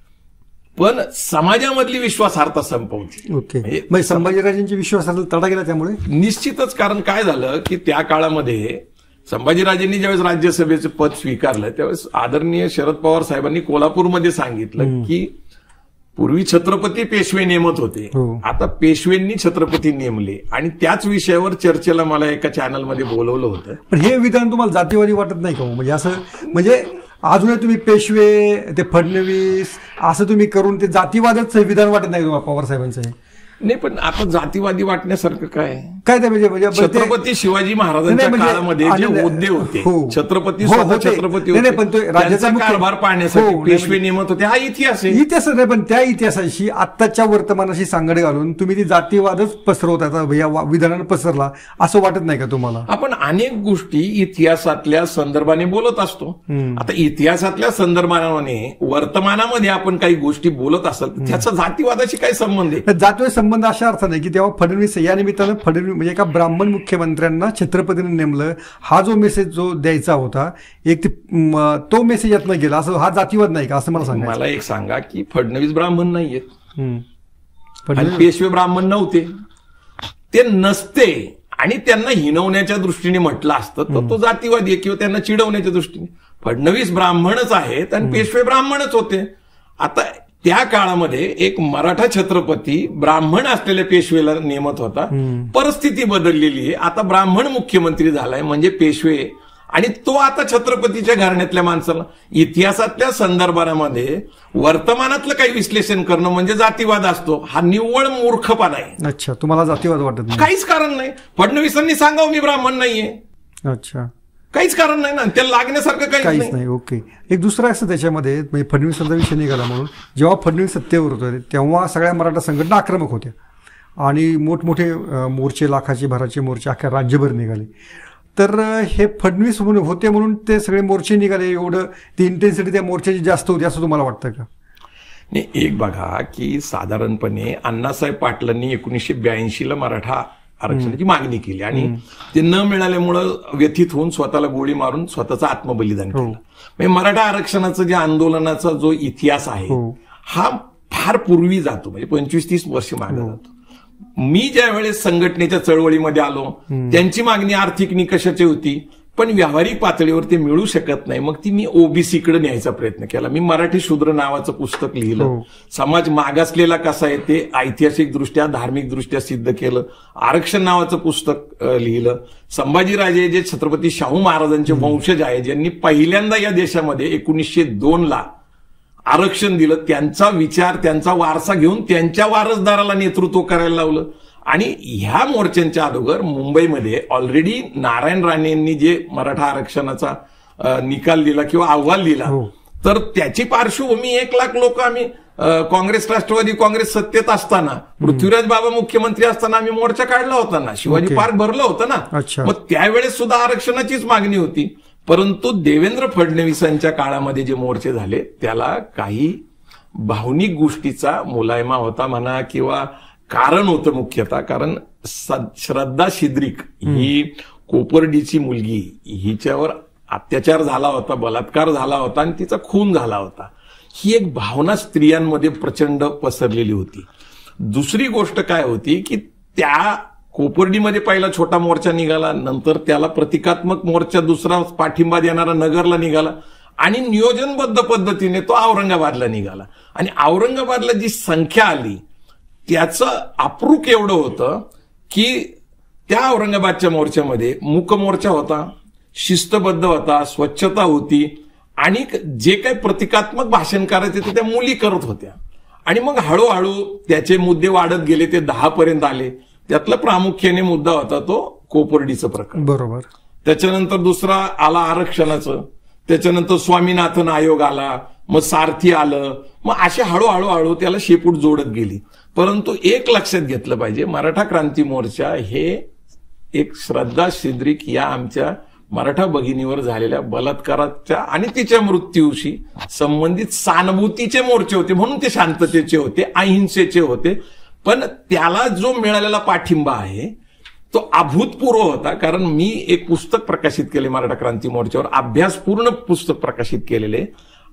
पण समाजामधली विश्वासार्हता संपवते. ओके मग संभाजीराजेंची विश्वासार्हता तडा गेला त्यामुळे निश्चितच. कारण काय झालं की त्या काळामध्ये संभाजीराजेंनी ज्यावेळेस राज्यसभेचं पद स्वीकारलं त्यावेळेस आदरणीय शरद पवार साहेबांनी कोल्हापूरमध्ये सांगितलं की पूर्वी छत्रपती पेशवे नेमत होते, आता पेशवेंनी छत्रपती नेमले आणि त्याच विषयावर चर्चेला मला एका चॅनलमध्ये बोलवलं होतं. पण हे विधान तुम्हाला जातीवादी वाटत नाही का? म्हणजे असं म्हणजे अजूनही तुम्ही पेशवे ते फडणवीस असं तुम्ही करून ते जातीवादच विधान वाटत नाही तुम्हाला पवार साहेबांचं? नाही, पण आता जातीवादी वाटण्यासारखं काय काय ते म्हणजे छत्रपती शिवाजी महाराजांच्या काळामध्ये जे होद्दे होते, छत्रपती स्वतः छत्रपती होते, पण राज्याचा कारभार पाहण्यासाठी पेशवे नेमत होते, हा इतिहास आहे. इतिहास नाही, पण त्या इतिहासाशी आत्ताच्या वर्तमानाशी सांगड घालून तुम्ही ती जातीवादच पसरवता या विधानानं पसरला असं वाटत नाही का तुम्हाला? आपण अनेक गोष्टी इतिहासातल्या संदर्भाने बोलत असतो. आता इतिहासातल्या संदर्भाने वर्तमानामध्ये आपण काही गोष्टी बोलत असाल त्याचा जातीवादाशी काय संबंध आहे? जातीवाद संबंध अशा अर्थ नाही की तेव्हा फडणवीस या निमित्तानं फडणवीस म्हणजे एका ब्राह्मण मुख्यमंत्र्यांना छत्रपतीने नेमलं हा जो मेसेज जो द्यायचा होता एक तो मेसेज यातनं गेला, असं हा जातीवाद नाही का असं मला सांगा. मला एक सांगा की फडणवीस ब्राह्मण नाहीयेत आणि पेशवे ब्राह्मण नव्हते, ते नसते आणि त्यांना हिनवण्याच्या दृष्टीने म्हटलं असतं तर तो जातीवादी आहे किंवा त्यांना चिडवण्याच्या दृष्टीने. फडणवीस ब्राह्मणच आहेत आणि पेशवे ब्राह्मणच होते. आता त्या काळामध्ये एक मराठा छत्रपती ब्राह्मण असलेल्या पेशवेला नेमत होता, परिस्थिती बदललेली आहे, आता ब्राह्मण मुख्यमंत्री झालाय म्हणजे पेशवे आणि तो आता छत्रपतीच्या घराण्यातल्या माणसाला. इतिहासातल्या संदर्भामध्ये वर्तमानातलं काही विश्लेषण करणं म्हणजे जातीवाद असतो, हा निव्वळ मूर्खपणा आहे. अच्छा, तुम्हाला जातीवाद वाटत नाही? काहीच कारण नाही. फडणवीसांनी सांगावं मी ब्राह्मण नाहीये, अच्छा काहीच कारण नाही ना, त्याला लागण्यासारखं काहीच नाही. ओके, एक दुसरं असं त्याच्यामध्ये म्हणजे फडणवीसांचा विषय निघाला म्हणून जेव्हा फडणवीस सत्तेवर होते तेव्हा सगळ्या मराठा संघटना आक्रमक होत्या आणि मोठमोठे मोर्चे, लाखाचे भराचे मोर्चे अख्ख्या राज्यभर निघाले. तर हे फडणवीस म्हणून होते म्हणून ते सगळे मोर्चे निघाले, एवढं ती इंटेन्सिटी त्या मोर्चाची जास्त होती असं तुम्हाला वाटतं का? नाही, एक बघा की साधारणपणे अण्णासाहेब पाटलांनी एकोणीसशे ब्याऐंशी ला मराठा आरक्षणाची मागणी केली आणि ते न मिळाल्यामुळं व्यथित होऊन स्वतःला गोळी मारून स्वतःचं आत्मबलिदान केलं. म्हणजे मराठा आरक्षणाचं जे आंदोलनाचा जो इतिहास आहे हा फार पूर्वी जातो, म्हणजे पंचवीस तीस वर्ष मागे जातो. मी ज्या वेळेस संघटनेच्या चळवळीमध्ये आलो त्यांची मागणी आर्थिक निकषाची होती पण व्यावहारिक पातळीवर ते मिळू शकत नाही, मग ती मी ओबीसीकडे न्यायचा प्रयत्न केला. मी मराठी शूद्र नावाचं पुस्तक लिहिलं, समाज मागासलेला कसा आहे ते ऐतिहासिकदृष्ट्या धार्मिकदृष्ट्या सिद्ध केलं. आरक्षण नावाचं पुस्तक लिहिलं. संभाजीराजे जे छत्रपती शाहू महाराजांचे वंशज आहे ज्यांनी पहिल्यांदा या देशामध्ये एकोणीसशे दोन ला आरक्षण दिलं, त्यांचा विचार त्यांचा वारसा घेऊन त्यांच्या वारसदाराला नेतृत्व करायला लावलं. आणि ह्या मोर्चांच्या अगोदर मुंबईमध्ये ऑलरेडी नारायण राणेंनी जे मराठा आरक्षणाचा निकाल दिला किंवा अहवाल दिला तर त्याची पार्श्वभूमी एक लाख लोक आम्ही काँग्रेस राष्ट्रवादी काँग्रेस सत्तेत असताना पृथ्वीराज बाबा मुख्यमंत्री असताना आम्ही मोर्चा काढला होता ना, शिवाजी पार्क भरलं होतं ना. मग त्यावेळेस सुद्धा आरक्षणाचीच मागणी होती. परंतु देवेंद्र फडणवीसांच्या काळामध्ये जे मोर्चे झाले त्याला काही भावनिक गोष्टीचा मुलायमा होता म्हणा किंवा कारण होतं मुख्यतः. कारण श्रद्धा शिद्रिक ही कोपर्डीची मुलगी, हिच्यावर अत्याचार झाला होता, बलात्कार झाला होता आणि तिचा खून झाला होता. ही एक भावना स्त्रियांमध्ये प्रचंड पसरलेली होती. दुसरी गोष्ट काय होती की त्या कोपर्डीमध्ये पहिला छोटा मोर्चा निघाला, नंतर त्याला प्रतिकात्मक मोर्चा दुसरा पाठिंबा देणारा नगरला निघाला आणि नियोजनबद्ध पद्धतीने तो औरंगाबादला निघाला. आणि औरंगाबादला जी संख्या आली त्याचं अप्रूप एवढं होतं की त्या औरंगाबादच्या मोर्चामध्ये मूक मोर्चा होता, शिस्तबद्ध होता, स्वच्छता होती आणि जे काही प्रतिकात्मक भाषण करायचे ते त्या मुली करत होत्या. आणि मग हळूहळू त्याचे मुद्दे वाढत गेले, ते दहा पर्यंत आले. त्यातला प्रामुख्याने मुद्दा होता तो कोपर्डीचं प्रकरण. बरोबर. त्याच्यानंतर दुसरा आला आरक्षणाचं, त्याच्यानंतर स्वामीनाथन आयोग आला, मग सारथी आलं. मग असे हळूहळू हळू त्याला शेपूट जोडत गेली. परंतु एक लक्षात घेतलं पाहिजे, मराठा क्रांती मोर्चा हे एक श्रद्धा सिद्रिक या आमच्या मराठा भगिनीवर झालेल्या बलात्काराच्या आणि तिच्या मृत्यूशी संबंधित सहानुभूतीचे मोर्चे होते. म्हणून ते शांततेचे होते, अहिंसेचे होते. पण त्याला जो मिळालेला पाठिंबा आहे तो अभूतपूर्व होता. कारण मी एक पुस्तक प्रकाशित केले मराठा क्रांती मोर्चावर, अभ्यासपूर्ण पुस्तक प्रकाशित केलेले.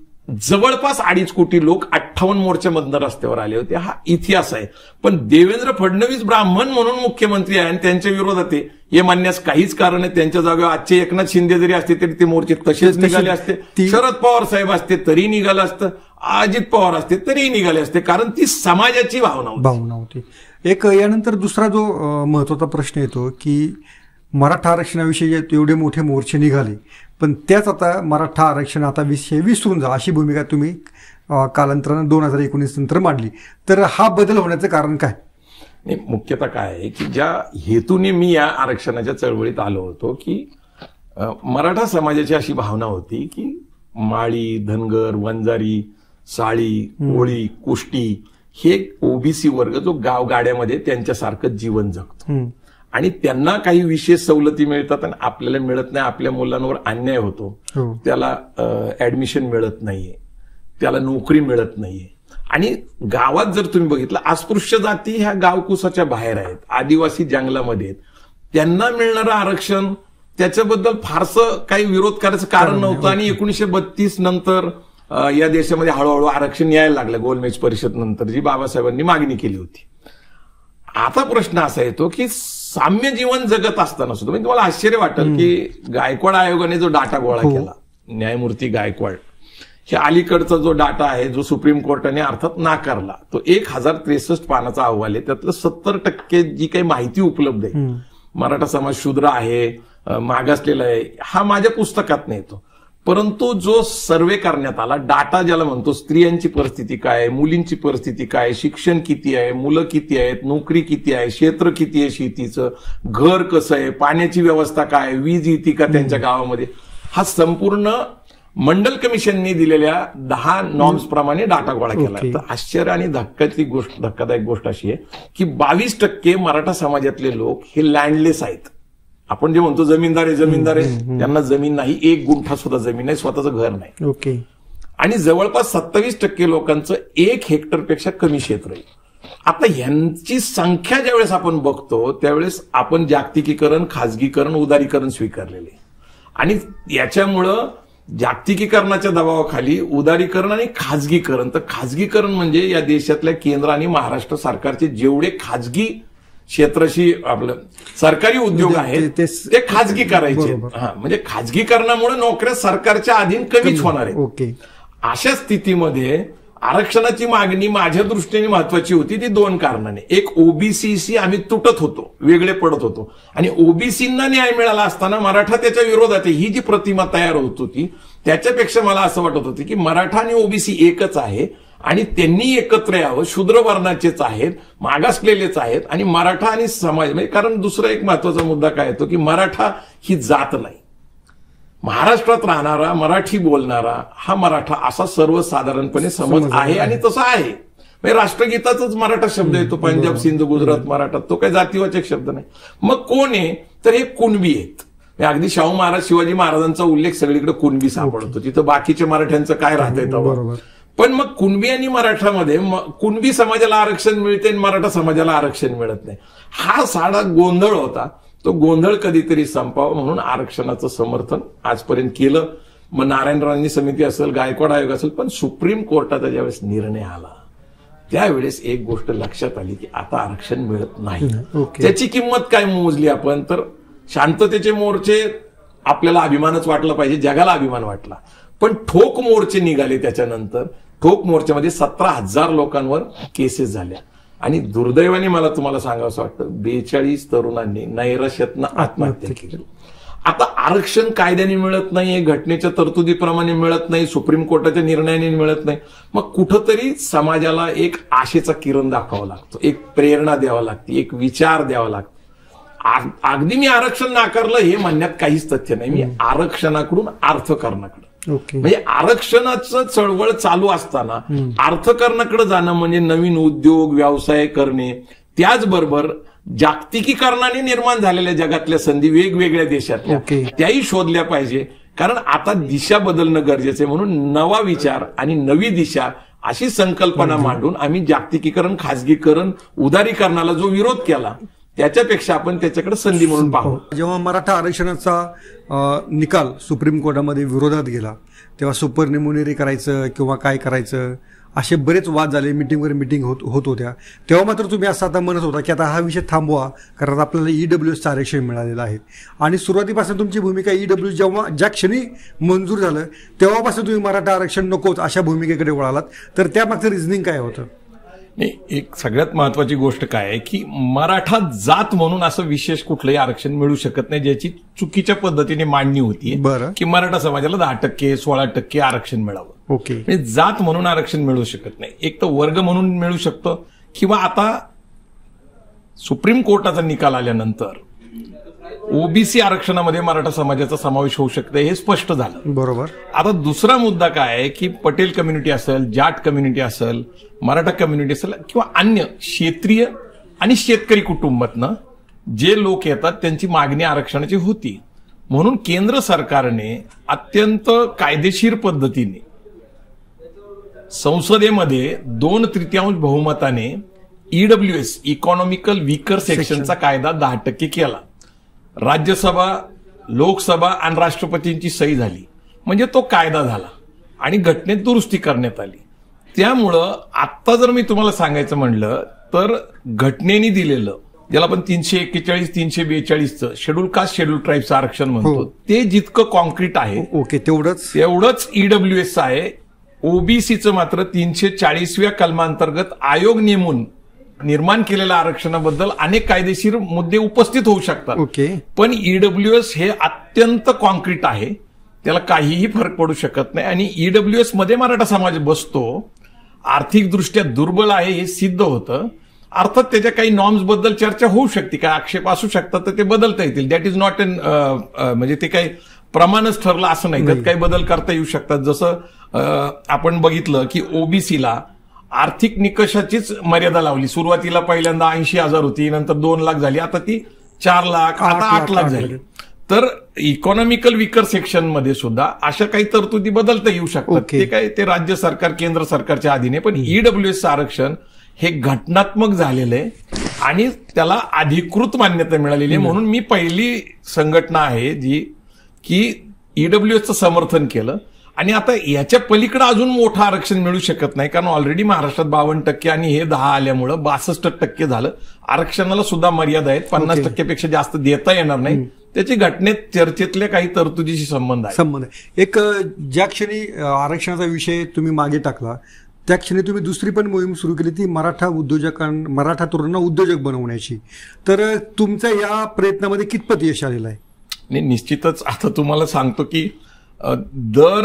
जवळपास अडीच कोटी लोक अठ्ठावन्न मोर्चामधनं रस्त्यावर आले होते. हा इतिहास आहे. पण देवेंद्र फडणवीस ब्राह्मण म्हणून मुख्यमंत्री आहे आणि त्यांच्या विरोधात आहे हे मानण्यास काहीच कारण आहे. त्यांच्या जागेवर आजचे एकनाथ शिंदे जरी असते तरी ते मोर्चे तसेच निघाले असते. शरद पवार साहेब असते तरी निघालं असतं, अजित पवार असते तरी निघाले असते. कारण ती समाजाची भावना होती. भावना होती. एक यानंतर दुसरा जो महत्वाचा प्रश्न येतो की मराठा आरक्षणाविषयी एवढे मोठे मोर्चे निघाले, पण त्याच आता मराठा आरक्षण आता विषय विसरून जा अशी भूमिका तुम्ही कालांतरानं दोन हजार एकोणीस नंतर मांडली. तर हा बदल होण्याचं कारण काय? नाही, मुख्यतः काय आहे की ज्या हेतूने मी या आरक्षणाच्या चळवळीत आलो होतो की मराठा समाजाची अशी भावना होती की माळी, धनगर, वंजारी, साळी, कोळी, कुष्टी हे ओबीसी वर्ग जो गावगाड्यामध्ये त्यांच्यासारखं जीवन जगतो आणि त्यांना काही विशेष सवलती मिळतात आणि आपल्याला मिळत नाही. आपल्या मुलांवर अन्याय होतो, त्याला ऍडमिशन मिळत नाहीये, त्याला नोकरी मिळत नाहीये. आणि गावात जर तुम्ही बघितलं, अस्पृश्य जाती ह्या गावकुसाच्या बाहेर आहेत, आदिवासी जंगलामध्ये आहेत. त्यांना मिळणारं आरक्षण त्याच्याबद्दल फारसं काही विरोध करायचं कारण नव्हतं. आणि एकोणीसशे बत्तीस नंतर या देशामध्ये हळूहळू आरक्षण यायला लागलं. गोलमेज परिषद नंतर जी बाबासाहेबांनी मागणी केली होती. आता प्रश्न असा येतो की साम्य जीवन जगत असताना सुद्धा म्हणजे तुम्हाला आश्चर्य वाटेल की गायकवाड आयोगाने जो डाटा गोळा केला, न्यायमूर्ती गायकवाड, हे अलीकडचा जो डाटा आहे जो सुप्रीम कोर्टाने अर्थात नाकारला, तो एक हजार त्रेसष्ट पानाचा अहवाल आहे. त्यातलं सत्तर टक्के जी काही माहिती उपलब्ध आहे, मराठा समाज शूद्र आहे, मागासलेला आहे, हा माझ्या पुस्तकात नाही येतो. परंतु जो सर्वे करण्यात आला, डाटा ज्याला म्हणतो, स्त्रियांची परिस्थिती काय आहे, मुलींची परिस्थिती काय, शिक्षण किती आहे, मुलं किती आहेत, नोकरी किती आहे, क्षेत्र किती आहे शेतीचं, घर कसं आहे, पाण्याची व्यवस्था काय, वीज येते का त्यांच्या गावामध्ये, हा संपूर्ण मंडल कमिशनने दिलेल्या दहा नॉर्म्स प्रमाणे डाटा गोळा केला. तर आश्चर्य आणि धक्काची गोष्ट, धक्कादायक गोष्ट अशी आहे की बावीस टक्के मराठा समाजातले लोक हे लँडलेस आहेत. आपण जे म्हणतो जमीनदार आहे, जमीनदार आहे, त्यांना जमीन नाही, एक गुंठा सुद्धा जमीन नाही, स्वतःचं घर नाही. ओके. आणि जवळपास सत्तावीस टक्के लोकांचं एक हेक्टरपेक्षा कमी क्षेत्र आहे. आता यांची संख्या ज्यावेळेस आपण बघतो त्यावेळेस आपण जागतिकीकरण, खाजगीकरण, उदारीकरण स्वीकारलेले आणि याच्यामुळं जागतिकीकरणाच्या दबावाखाली उदारीकरण आणि खाजगीकरण. तर खाजगीकरण म्हणजे या देशातल्या केंद्र आणि महाराष्ट्र सरकारचे जेवढे खाजगी क्षेत्राशी आपलं सरकारी उद्योग आहेत ते खाजगी करायचे. हा, म्हणजे खाजगीकरणामुळे नोकऱ्या सरकारच्या अधीन कमीच होणार आहेत. ओके. अशा स्थितीमध्ये आरक्षणाची मागणी माझ्या दृष्टीने महत्वाची होती. ती दोन कारणाने. एक, ओबीसीशी आम्ही तुटत होतो, वेगळे पडत होतो आणि ओबीसींना न्याय मिळाला असताना मराठा त्याच्या विरोधात आहे, ही जी प्रतिमा तयार होत होती त्याच्यापेक्षा मला असं वाटत होतं की मराठा आणि ओबीसी एकच आहे आणि त्यांनी एकत्र यावं, शूद्र वर्णाचेच आहेत, मागासलेलेच आहेत आणि मराठा आणि समाज म्हणजे. कारण दुसरा एक महत्वाचा मुद्दा काय येतो की मराठा ही जात नाही, महाराष्ट्रात राहणारा मराठी बोलणारा हा मराठा असा सर्वसाधारणपणे समज आहे आणि तसा आहे. म्हणजे राष्ट्रगीताचाच मराठा शब्द येतो, पंजाब, सिंध, गुजरात, मराठा, तो काही जातीवाचक शब्द नाही. मग कोण आहे तर हे कुणबी आहेत. अगदी शाहू महाराज, शिवाजी महाराजांचा उल्लेख सगळीकडे कुणबी सापडतो, तिथं बाकीच्या मराठ्यांचं काय राहतंय तेव्हा. पण मग कुणबी आणि मराठामध्ये कुणबी समाजाला आरक्षण मिळते आणि मराठा समाजाला आरक्षण मिळत नाही, हा साधा गोंधळ होता. तो गोंधळ कधीतरी संपावा म्हणून आरक्षणाचं समर्थन आजपर्यंत केलं. मग नारायणरावांनी समिती असेल, गायकवाड आयोग असेल, पण सुप्रीम कोर्टाचा ज्यावेळेस निर्णय आला त्यावेळेस एक गोष्ट लक्षात आली की आता आरक्षण मिळत नाही. त्याची किंमत काय मोजली आपण तर शांततेचे मोर्चे आपल्याला अभिमानच वाटला पाहिजे, जगाला अभिमान वाटला. पण ठोक मोर्चे निघाले त्याच्यानंतर. ठोक मोर्चामध्ये सतरा हजार लोकांवर केसेस झाल्या आणि दुर्दैवाने मला तुम्हाला सांगावं असं वाटतं बेचाळीस तरुणांनी नैराश्यातनं आत्महत्या केली. आता आरक्षण कायद्याने मिळत नाही, घटनेच्या तरतुदीप्रमाणे मिळत नाही, सुप्रीम कोर्टाच्या निर्णयाने मिळत नाही, मग कुठंतरी समाजाला एक आशेचा किरण दाखवावा लागतो, एक प्रेरणा द्यावा लागते, एक विचार द्यावा लागतो. अगदी मी आरक्षण नाकारलं हे म्हणण्यात काहीच तथ्य नाही. मी आरक्षणाकडून अर्थकारणाकडे, म्हणजे आरक्षणाचं चळवळ चालू असताना अर्थकारणाकडे जाणं म्हणजे नवीन उद्योग व्यवसाय करणे, त्याचबरोबर जागतिकीकरणाने निर्माण झालेल्या जगातल्या संधी वेगवेगळ्या देशातल्या त्याही शोधल्या पाहिजे. कारण आता दिशा बदलणं गरजेचं आहे. म्हणून नवा विचार आणि नवी दिशा अशी संकल्पना मांडून आम्ही जागतिकीकरण, खासगीकरण, उदारीकरणाला जो विरोध केला त्याच्यापेक्षा आपण त्याच्याकडे संधी म्हणून पाहू. जेव्हा मराठा आरक्षणाचा निकाल सुप्रीम कोर्टामध्ये विरोधात गेला तेव्हा सुपर न्युमोनिरी करायचं किंवा काय करायचं असे बरेच वाद झाले, मिटिंगवर मिटिंग होत होत होत्या. तेव्हा मात्र तुम्ही असं आता म्हणत होता की आता हा विषय थांबवा, कारण आपल्याला ईडब्ल्यूएसचं आरक्षण मिळालेलं आहे. आणि सुरुवातीपासून तुमची भूमिका ईडब्ल्यू जेव्हा ज्या क्षणी मंजूर झालं तेव्हापासून तुम्ही मराठा आरक्षण नकोच अशा भूमिकेकडे वळालात. तर त्यामागचं रिझनिंग काय होतं? नाही, एक सगळ्यात महत्वाची गोष्ट काय आहे की मराठा जात म्हणून असं विशेष कुठलंही आरक्षण मिळू शकत नाही, ज्याची चुकीच्या पद्धतीने मांडणी होती की मराठा समाजाला दहा टक्के सोळा टक्के आरक्षण मिळावं. ओके, म्हणजे जात म्हणून आरक्षण मिळू शकत नाही. एक तर वर्ग म्हणून मिळू शकतो, किंवा आता सुप्रीम कोर्टाचा निकाल आल्यानंतर ओबीसी आरक्षणामध्ये मराठा समाजाचा समावेश होऊ शकतो हे स्पष्ट झालं. बरोबर. आता दुसरा मुद्दा काय आहे की पटेल कम्युनिटी असेल, जाट कम्युनिटी असेल, मराठा कम्युनिटी असेल किंवा अन्य क्षेत्रीय आणि शेतकरी कुटुंबातनं जे लोक येतात त्यांची मागणी आरक्षणाची होती. म्हणून केंद्र सरकारने अत्यंत कायदेशीर पद्धतीने संसदेमध्ये दोन तृतीयांश बहुमताने ईडब्ल्यूएस इकॉनॉमिकल वीकर सेक्शनचा कायदा दहा टक्के केला. राज्यसभा, लोकसभा आणि राष्ट्रपतींची सही झाली, म्हणजे तो कायदा झाला आणि घटनेत दुरुस्ती करण्यात आली. त्यामुळं आत्ता जर मी तुम्हाला सांगायचं म्हणलं तर घटनेने दिलेलं ज्याला आपण तीनशे एक्केचाळीस तीनशे बेचाळीसचं शेड्यूल कास्ट शेड्यूल ट्राईबचं आरक्षण म्हणतो ते जितकं कॉन्क्रीट आहे ओके तेवढंच तेवढंच ईडब्ल्यूएस आहे. ओबीसीचं मात्र तीनशे चाळीसव्या कलमांतर्गत आयोग नेमून निर्माण केलेल्या आरक्षणाबद्दल अनेक कायदेशीर मुद्दे उपस्थित होऊ शकतात. ओके, पण ईडब्ल्यूएस हे अत्यंत कॉन्क्रीट आहे, त्याला काहीही फरक पडू शकत नाही. आणि ईडब्ल्यूएस मध्ये मराठा समाज बसतो, आर्थिकदृष्ट्या दुर्बल आहे हे सिद्ध होतं. अर्थात त्याच्या काही नॉर्म्स बद्दल चर्चा होऊ शकते, काय आक्षेप असू शकतात, तर ते बदलता येतील. दॅट इज नॉट एन म्हणजे ते काही प्रमाणच ठरलं असं नाही, त्यात काही बदल करता येऊ शकतात. जसं आपण बघितलं की ओबीसीला आर्थिक निकषाचीच मर्यादा लावली. सुरुवातीला पहिल्यांदा ऐंशी हजार होती, नंतर दोन लाख झाली, आता ती चार लाख आता आठ लाख झाली. तर इकॉनॉमिकल वीकर सेक्शन मध्ये सुद्धा अशा काही तरतुदी बदलता येऊ शकतात. ते काय ते राज्य सरकार केंद्र सरकारच्या अधीने. पण ईडब्ल्यूएसचं आरक्षण हे घटनात्मक झालेलं आहे आणि त्याला अधिकृत मान्यता मिळालेली आहे. म्हणून मी पहिली संघटना आहे जी की ईडब्ल्यूएसचं समर्थन केलं. आणि आता याच्या पलीकडे अजून मोठं आरक्षण मिळू शकत नाही, कारण ऑलरेडी महाराष्ट्रात बावन्न टक्के आणि हे दहा आल्यामुळं बासष्ट टक्के झालं. आरक्षणाला सुद्धा मर्यादा आहेत, पन्नास टक्क्यापेक्षा जास्त देता येणार नाही. त्याची घटनेत चर्चेतल्या काही तरतुदीशी संबंध आहे. संबंध आहे एक ज्या क्षणी आरक्षणाचा विषय तुम्ही मागे टाकला त्या क्षणी तुम्ही दुसरी पण मोहीम सुरू केली ती मराठा उद्योजकां मराठा तरुणांना उद्योजक बनवण्याची. तर तुमच्या या प्रयत्नामध्ये कितपत यश आलेलं आहे? नाही, निश्चितच. आता तुम्हाला सांगतो की दर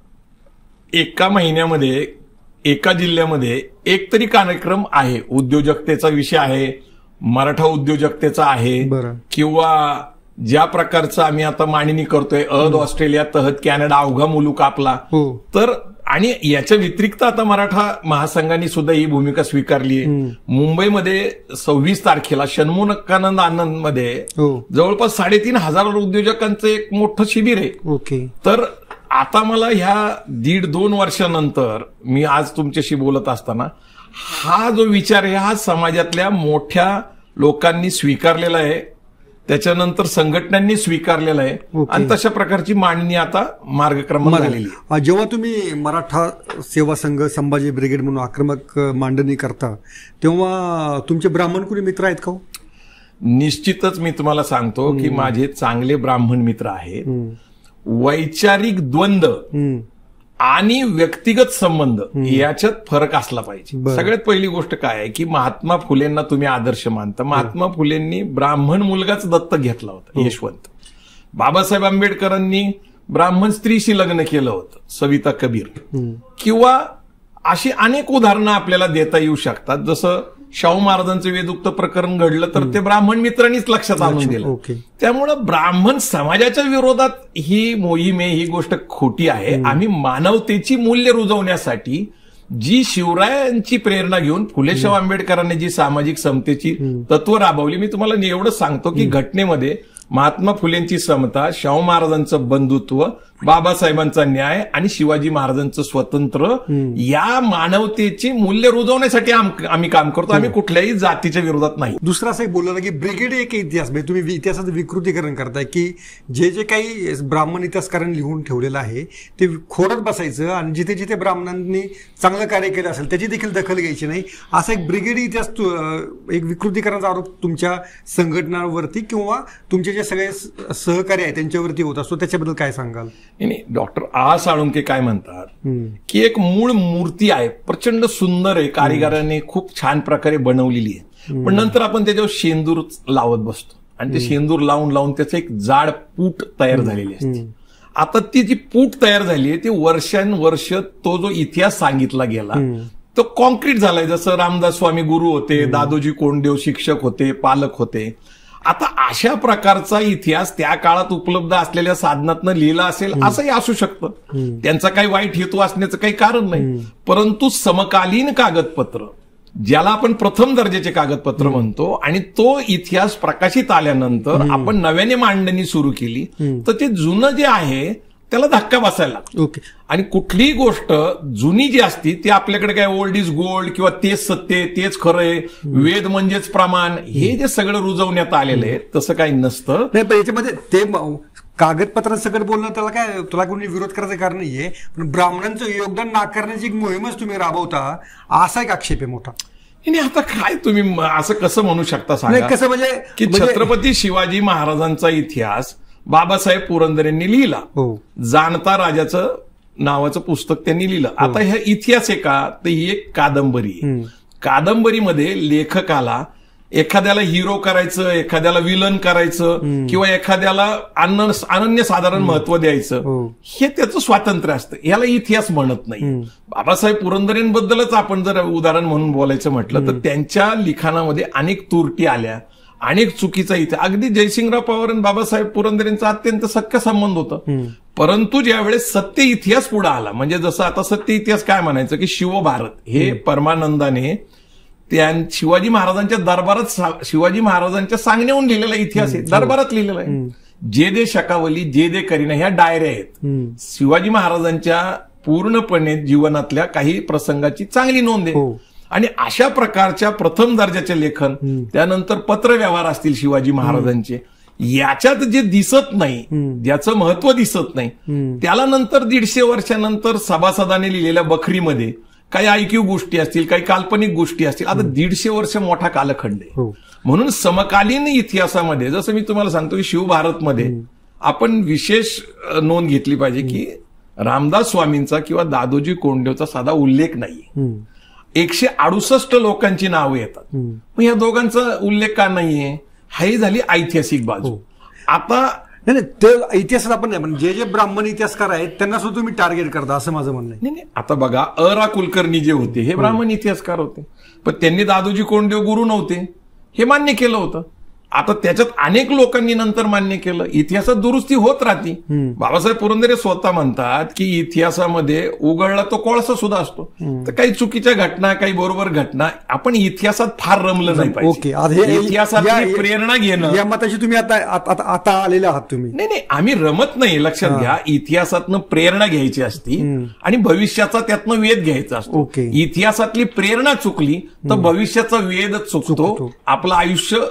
एका महिन्यामध्ये एका जिल्ह्यामध्ये एक तरी कार्यक्रम आहे, उद्योजकतेचा विषय आहे, मराठा उद्योजकतेचा आहे, किंवा ज्या प्रकारचं आम्ही आता मांडणी करतोय अहद ऑस्ट्रेलिया तहत कॅनडा अवघा मुलूक आपला. तर आणि याच्या व्यतिरिक्त आता मराठा महासंघाने सुद्धा ही भूमिका स्वीकारली आहे. मुंबईमध्ये सव्वीस तारखेला षण्मुखानंद आनंद मध्ये जवळपास साडेतीन हजार उद्योजकांचं एक मोठं शिबिर आहे. ओके. तर आता मला ह्या दीड दोन वर्षानंतर मी आज तुमच्याशी बोलत असताना हा जो विचार आहे हा समाजातल्या मोठ्या लोकांनी स्वीकारलेला आहे, त्याच्यानंतर संघटनांनी स्वीकारलेलं आहे आणि तशा प्रकारची मांडणी आता मार्गक्रमण झालेली आहे. जेव्हा तुम्ही मराठा सेवा संघ संभाजी ब्रिगेड म्हणून आक्रमक मांडणी करता तेव्हा तुमचे ब्राह्मण कुणी मित्र आहेत का? निश्चितच मी तुम्हाला सांगतो की माझे चांगले ब्राह्मण मित्र आहेत. वैचारिक द्वंद्व आणि व्यक्तिगत संबंध याच्यात फरक असला पाहिजे. सगळ्यात पहिली गोष्ट काय आहे की महात्मा फुलेंना तुम्ही आदर्श मानता. महात्मा फुलेंनी ब्राह्मण मुलगाच दत्तक घेतला होता, यशवंत. बाबासाहेब आंबेडकरांनी ब्राह्मण स्त्रीशी लग्न केलं होतं, सविता कबीर, किंवा अशी अनेक उदाहरणं आपल्याला देता येऊ शकतात. जसं शाहू महाराजांचं वेदुक्त प्रकरण घडलं तर ते ब्राह्मण मित्रांनीच लक्षात आणून दिलं. त्यामुळं ब्राह्मण समाजाच्या विरोधात ही मोहीम आहे, ही गोष्ट खोटी आहे. आम्ही मानवतेची मूल्य रुजवण्यासाठी जी शिवरायांची प्रेरणा घेऊन फुले शाहू आंबेडकरांनी जी सामाजिक समतेची तत्व राबवली, मी तुम्हाला एवढं सांगतो की घटनेमध्ये महात्मा फुलेंची समता, शाहू महाराजांचं बंधुत्व, बाबासाहेबांचा न्याय आणि शिवाजी महाराजांचं स्वतंत्र, या मानवतेची मूल्य रुजवण्यासाठी आम्ही काम करतो. आम्ही कुठल्याही जातीच्या विरोधात नाही. दुसरा असं बोललं ना की ब्रिगेड एक इतिहास, म्हणजे तुम्ही इतिहासाचं विकृतीकरण करताय की जे जे काही ब्राह्मण इतिहासकारांनी लिहून ठेवलेलं आहे ते खोडत बसायचं आणि जिथे जिथे ब्राह्मणांनी चांगलं कार्य केलं असेल त्याची देखील दखल घ्यायची नाही, असा एक ब्रिगेड इतिहास, एक विकृतीकरणाचा आरोप तुमच्या संघटनांवरती किंवा तुमचे जे सगळे सहकारी आहेत त्यांच्यावरती होत असतो. त्याच्याबद्दल काय सांगाल? नाही, डॉक्टर आ साळुंके काय म्हणतात की एक मूळ मूर्ती आहे, प्रचंड सुंदर आहे, कारिगरांनी खूप छान प्रकारे बनवलेली आहे, पण नंतर आपण त्याच्यावर शेंदूर लावत बसतो आणि ते शेंदूर लावून लावून त्याचं एक जाड पूट तयार झालेली असते. आता ती जी पूट तयार झाली आहे ती वर्षानुवर्ष तो जो इतिहास सांगितला गेला तो कॉन्क्रीट झालाय. जसं रामदास स्वामी गुरु होते, दादोजी कोंडदेव शिक्षक होते, पालक होते. आता अशा प्रकारचा इतिहास त्या काळात उपलब्ध असलेल्या साधनातनं लिहिला असेल असंही असू शकतं, त्यांचा काही वाईट हेतू असण्याचं काही कारण नाही. परंतु समकालीन कागदपत्र, ज्याला आपण प्रथम दर्जाचे कागदपत्र म्हणतो, आणि तो इतिहास प्रकाशित आल्यानंतर आपण नव्याने मांडणी सुरू केली तर ते जुनं जे आहे त्याला धक्का बसायला लागतो. ओके. आणि कुठलीही गोष्ट जुनी जी असती ती आपल्याकडे काय ओल्ड इज गोल्ड किंवा तेच सत्य तेच खरंय, वेद म्हणजेच प्रमाण, हे जे सगळं रुजवण्यात आलेलं आहे तसं काही नसतं. नाही, पण याच्यामध्ये ते कागदपत्रांसकट बोलणं त्याला काय, तुला कोणी विरोध करायचं कारण नाहीये, पण ब्राह्मणांचं योगदान नाकारण्याची एक मोहीमच तुम्ही राबवता असा एक आक्षेप आहे मोठा. नाही, आता काय तुम्ही असं कसं म्हणू शकता सांगा? कसं म्हणजे की छत्रपती शिवाजी महाराजांचा इतिहास बाबासाहेब पुरंदरेंनी लिहिला, जाणता राजाचं नावाचं पुस्तक त्यांनी लिहिलं. आता हा इतिहास आहे का, तर ही एक कादंबरी आहे. कादंबरीमध्ये लेखकाला एखाद्याला हिरो करायचं, एखाद्याला विलन करायचं किंवा एखाद्याला अनन्यसाधारण महत्व द्यायचं, हे त्याचं स्वातंत्र्य असतं, याला इतिहास म्हणत नाही. बाबासाहेब पुरंदरेंबद्दलच आपण जर उदाहरण म्हणून बोलायचं म्हटलं तर त्यांच्या लिखाणामध्ये अनेक त्रुटी आल्या, अनेक चुकीचा इतिहास. अगदी जयसिंगराव पवार आणि बाबासाहेब पुरंदरेंचा अत्यंत सख्य संबंध होता. परंतु ज्यावेळेस सत्य इतिहास पुढे आला, म्हणजे जसं आता सत्य इतिहास काय म्हणायचं की शिवभारत हे परमानंदाने त्या शिवाजी महाराजांच्या दरबारात, शिवाजी महाराजांच्या सांगण्याहून लिहिलेला इतिहास आहे, दरबारात लिहिलेला आहे. जे दे शकावली, जे दे करीना, ह्या डायऱ्या आहेत. शिवाजी महाराजांच्या पूर्णपणे जीवनातल्या काही प्रसंगाची चांगली नोंद आहे. आणि अशा प्रकारच्या प्रथम दर्जाचे लेखन, त्यानंतर पत्रव्यवहार असतील शिवाजी महाराजांचे, याच्यात जे दिसत नाही, ज्याचं महत्व दिसत नाही, त्याला नंतर दीडशे वर्षानंतर सभासदाने लिहिलेल्या बखरीमध्ये काही ऐकीव गोष्टी असतील, काही काल्पनिक गोष्टी असतील. आता दीडशे वर्ष मोठा कालखंड आहे. म्हणून समकालीन इतिहासामध्ये जसं मी तुम्हाला सांगतो की शिवभारतमध्ये आपण विशेष नोंद घेतली पाहिजे की रामदास स्वामींचा किंवा दादोजी कोंडदेवचा साधा उल्लेख नाहीये. एकशे अडुसष्ट लोकांची नावं येतात, मग या दोघांचा उल्लेख का नाहीये? ही झाली ऐतिहासिक बाजू. आता नाही, ते इतिहासात आपण नाही, पण जे जे ब्राह्मण इतिहासकार आहेत त्यांना सुद्धा तुम्ही टार्गेट करता असं माझं म्हणणं आहे. नाही, आता बघा, अ रा कुलकर्णी जे होते हे ब्राह्मण इतिहासकार होते, पण त्यांनी दादोजी कोंडदेव गुरु नव्हते हे मान्य केलं होतं. आता त्याच्यात अनेक लोकांनी नंतर मान्य केलं. इतिहासात दुरुस्ती होत राहते. बाबासाहेब पुरंदरे स्वतः म्हणतात की इतिहासामध्ये उघडला तो कोळसा सुद्धा असतो. तर काही चुकीच्या घटना, काही बरोबर घटना, आपण इतिहासात फार रमलं नाही पाहिजे. इतिहासातली प्रेरणा घेणं, या मताशी तुम्ही आता आता आलेले आहात तुम्ही. नाही नाही, आम्ही रमत नाही, लक्षात घ्या. इतिहासातनं प्रेरणा घ्यायची असती आणि भविष्याचा त्यातनं वेध घ्यायचा असतो. इतिहासातली प्रेरणा चुकली तर भविष्याचा वेध चुकतो, आपलं आयुष्य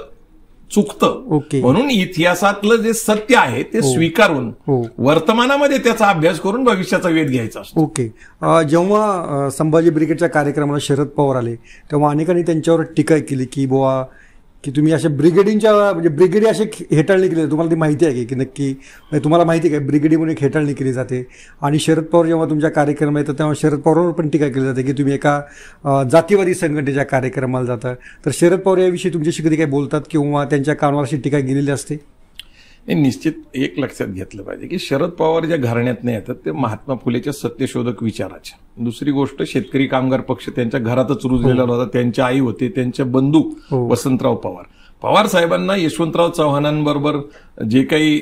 चुकतं. म्हणून इतिहासातलं जे सत्य आहे ते स्वीकारून वर्तमानामध्ये त्याचा अभ्यास करून भविष्याचा वेध घ्यायचा असतो. ओके. जेव्हा संभाजी ब्रिगेडच्या कार्यक्रमाला शरद पवार आले तेव्हा अनेकांनी त्यांच्यावर टीका केली की बुवा की तुम्ही अशा ब्रिगेडींच्या म्हणजे ब्रिगेडी असे हेटाळणी केली. तुम्हाला ती माहिती आहे की नक्की, म्हणजे तुम्हाला माहिती आहे का ब्रिगेडी म्हणून एक हेटाळणी केली जाते? आणि शरद पवार जेव्हा तुमच्या कार्यक्रम येतात तेव्हा शरद पवारवर पण टीका केली जाते की तुम्ही एका जातीवादी संघटनेच्या कार्यक्रमाला जाता. तर शरद पवार याविषयी तुमच्याशी कधी काही बोलतात किंवा त्यांच्या कानावर अशी टीका गेलेली असते? निश्चित एक लक्षात घेतलं पाहिजे की शरद पवार ज्या घराण्यातनं येतात ते महात्मा फुलेच्या सत्यशोधक विचाराच्या. दुसरी गोष्ट, शेतकरी कामगार पक्ष त्यांच्या घरातच रुजलेला होता. त्यांच्या आई होते, त्यांचे बंधू वसंतराव पवार. पवार साहेबांना यशवंतराव चव्हाणांबरोबर जे काही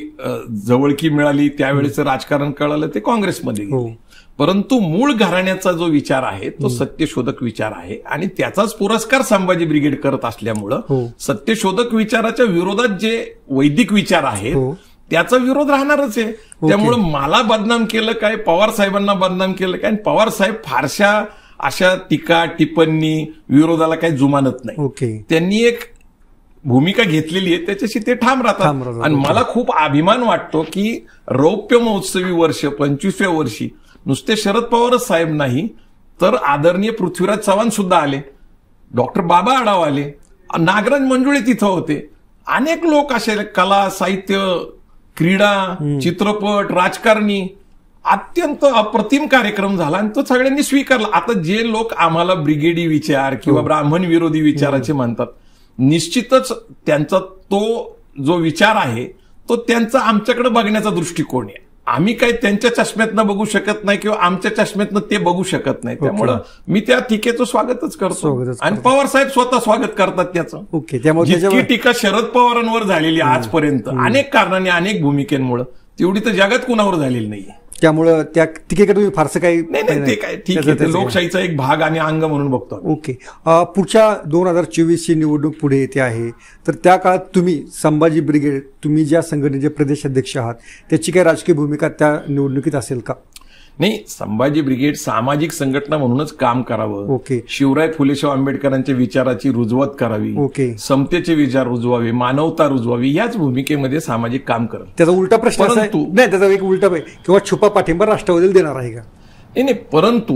जवळकी मिळाली त्यावेळेचं राजकारण कळालं ते काँग्रेसमध्ये गेले. परंतु मूळ घराण्याचा जो विचार आहे तो सत्यशोधक विचार आहे आणि त्याचाच पुरस्कार संभाजी ब्रिगेड करत असल्यामुळं सत्यशोधक विचाराच्या विरोधात जे वैदिक विचार आहेत त्याचा विरोध राहणारच आहे. त्यामुळं मला बदनाम केलं काय, पवार साहेबांना बदनाम केलं काय, आणि पवार साहेब फारशा अशा टीका टिप्पणी विरोधाला काही जुमानत नाही. त्यांनी एक भूमिका घेतलेली आहे त्याच्याशी ते ठाम राहतात. आणि मला खूप अभिमान वाटतो की रौप्य महोत्सवी वर्ष पंचवीसव्या वर्षी नुसते शरद पवारच साहेब नाही तर आदरणीय पृथ्वीराज चव्हाण सुद्धा आले, डॉक्टर बाबा आढाव आले, नागराज मंजुळे तिथं होते. अनेक लोक असे कला, साहित्य, क्रीडा, चित्रपट, राजकारणी, अत्यंत अप्रतिम कार्यक्रम झाला आणि तो सगळ्यांनी स्वीकारला. आता जे लोक आम्हाला ब्रिगेडी विचार किंवा ब्राह्मण विरोधी विचाराचे म्हणतात, निश्चितच त्यांचा तो जो विचार आहे तो त्यांचा आमच्याकडे बघण्याचा दृष्टिकोन आहे. आम्ही काही त्यांच्या चष्म्यातनं बघू शकत नाही किंवा आमच्या चष्म्यातनं ते बघू शकत नाही. त्यामुळं मी त्या टीकेचं स्वागतच करतो आणि पवार साहेब स्वतः स्वागत करतात त्याचं. ओके. जितकी टीका शरद पवारांवर झालेली आजपर्यंत अनेक कारणांनी अनेक भूमिकेमुळे तेवढी तर जगात कुणावर झालेली नाहीये. त्यामुळं त्या टीकेकडे तुम्ही फारसं काही नाही, ते काय ठीक आहे, लोकशाहीचा एक भाग आणि अंग म्हणून बघतो. ओके. पुढच्या दोन हजार चोवीसची निवडणूक पुढे येते आहे, तर त्या काळात तुम्ही संभाजी ब्रिगेड, तुम्ही ज्या संघटनेचे प्रदेशाध्यक्ष आहात त्याची काही राजकीय भूमिका त्या निवडणुकीत असेल का? नाही, संभाजी ब्रिगेड सामाजिक संघटना म्हणूनच काम करावं. ओके. शिवराय फुलेशाह आंबेडकरांच्या विचाराची रुजवत करावी. ओके. समतेचे विचार रुजवावे, मानवता रुजवावी, याच भूमिकेमध्ये सामाजिक काम करत. त्याचा उलटा प्रश्न परंतु नाही, त्याचा एक उलटा किंवा छुपा पाठिंबा राष्ट्रवादीला देणार आहे का? नाही, परंतु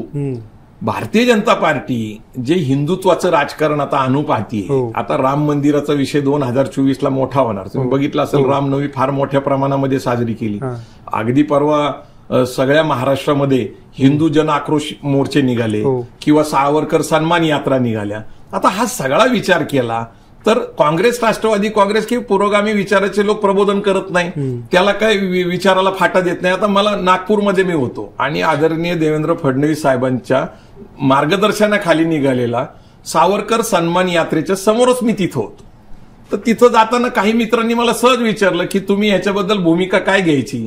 भारतीय जनता पार्टी जे हिंदुत्वाचं राजकारण आता आणू पाहतीये. आता राम मंदिराचा विषय दोन हजार चोवीस ला मोठा होणार. तुम्ही बघितलं असेल, रामनवमी फार मोठ्या प्रमाणामध्ये साजरी केली. अगदी परवा सगळ्या महाराष्ट्रामध्ये हिंदू जन आक्रोश मोर्चे निघाले किंवा सावरकर सन्मान यात्रा निघाल्या. आता हा सगळा विचार केला तर काँग्रेस, राष्ट्रवादी काँग्रेस किंवा पुरोगामी विचाराचे लोक प्रबोधन करत नाही, त्याला काही विचाराला फाटा देत नाही. आता मला नागपूरमध्ये मी होतो आणि आदरणीय देवेंद्र फडणवीस साहेबांच्या मार्गदर्शनाखाली निघालेला सावरकर सन्मान यात्रेच्या समोरच मी तिथं होतो. तर तिथं जाताना काही मित्रांनी मला सहज विचारलं की तुम्ही ह्याच्याबद्दल भूमिका काय घ्यायची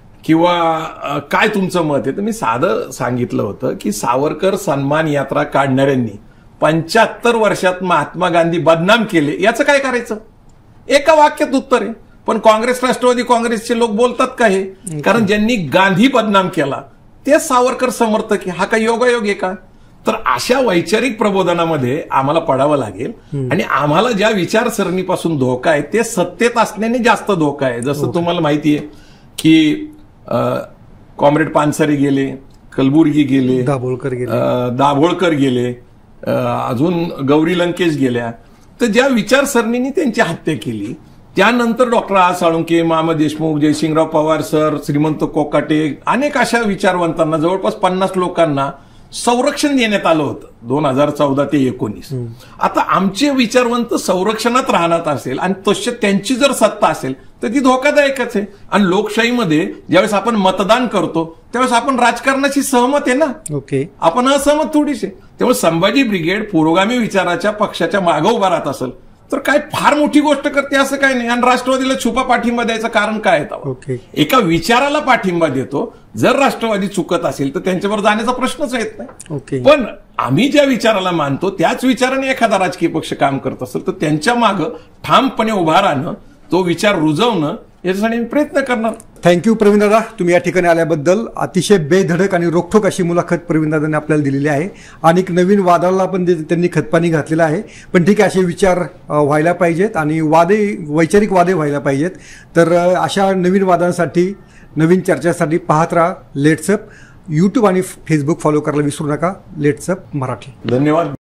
किंवा काय तुमचं मत आहे. तर मी साधं सांगितलं होतं की सावरकर सन्मान यात्रा काढणाऱ्यांनी पंच्याहत्तर वर्षात महात्मा गांधी बदनाम केले, याचं काय करायचं? एका वाक्यात उत्तर आहे. पण काँग्रेस, राष्ट्रवादी काँग्रेसचे लोक बोलतात का हे? कारण ज्यांनी गांधी बदनाम केला ते सावरकर समर्थक आहे. हा काही योगायोग आहे का? तर अशा वैचारिक प्रबोधनामध्ये आम्हाला पडावं लागेल आणि आम्हाला ज्या विचारसरणीपासून धोका आहे ते सत्तेत असण्याने जास्त धोका आहे. जसं तुम्हाला माहिती आहे की कॉम्रेड पानसरे गेले, कलबुर्गी गेले, दाभोळकर गेले, दाभोळकर गेले, अजून गौरी लंकेश गेल्या. तर ज्या विचारसरणीने त्यांची हत्या केली त्यानंतर डॉक्टर आ साळुंके, मामा देशमुख, जयसिंगराव पवार सर, श्रीमंत कोकाटे, अनेक अशा विचारवंतांना, जवळपास पन्नास लोकांना संरक्षण देण्यात आलं होतं दोन हजार चौदा ते एकोणीस. आता आमचे विचारवंत संरक्षणात राहणार असेल आणि तशी त्यांची जर सत्ता असेल तर ती धोकादायकच आहे. आणि लोकशाहीमध्ये ज्यावेळेस आपण मतदान करतो त्यावेळेस आपण राजकारणाशी सहमत आहे ना. ओके. आपण असहमत थोडीच आहे. त्यामुळे संभाजी ब्रिगेड पुरोगामी विचाराच्या पक्षाच्या मागे उभा राहत असेल तर काय फार मोठी गोष्ट करते असं काय नाही. आणि राष्ट्रवादीला छुपा पाठिंबा द्यायचं कारण काय आहे? एका विचाराला पाठिंबा देतो. जर राष्ट्रवादी चुकत असेल तर त्यांच्यावर जाण्याचा प्रश्नच येत नाही. पण आम्ही ज्या विचाराला मानतो त्याच विचाराने एखादा राजकीय पक्ष काम करत असेल तर त्यांच्या मागे ठामपणे उभा राहणं, तो विचार रुजवणं, याच्यासाठी मी प्रयत्न करणार. थँक्यू प्रवीण दादा, तुम्ही या ठिकाणी आल्याबद्दल. अतिशय बेधडक आणि रोखठोक अशी मुलाखत प्रवीण दादांनी आपल्याला दिलेली आहे आणि नवीन वादाला पण त्यांनी खतपाणी घातलेलं आहे. पण ठीक आहे, असे विचार व्हायला पाहिजेत आणि वादे, वैचारिक वादे व्हायला पाहिजेत. तर अशा नवीन वादांसाठी, नवीन चर्चासाठी पाहत राहा लेट्सअप. यूट्यूब आणि फेसबुक फॉलो करायला विसरू नका. लेट्सअप मराठी. धन्यवाद.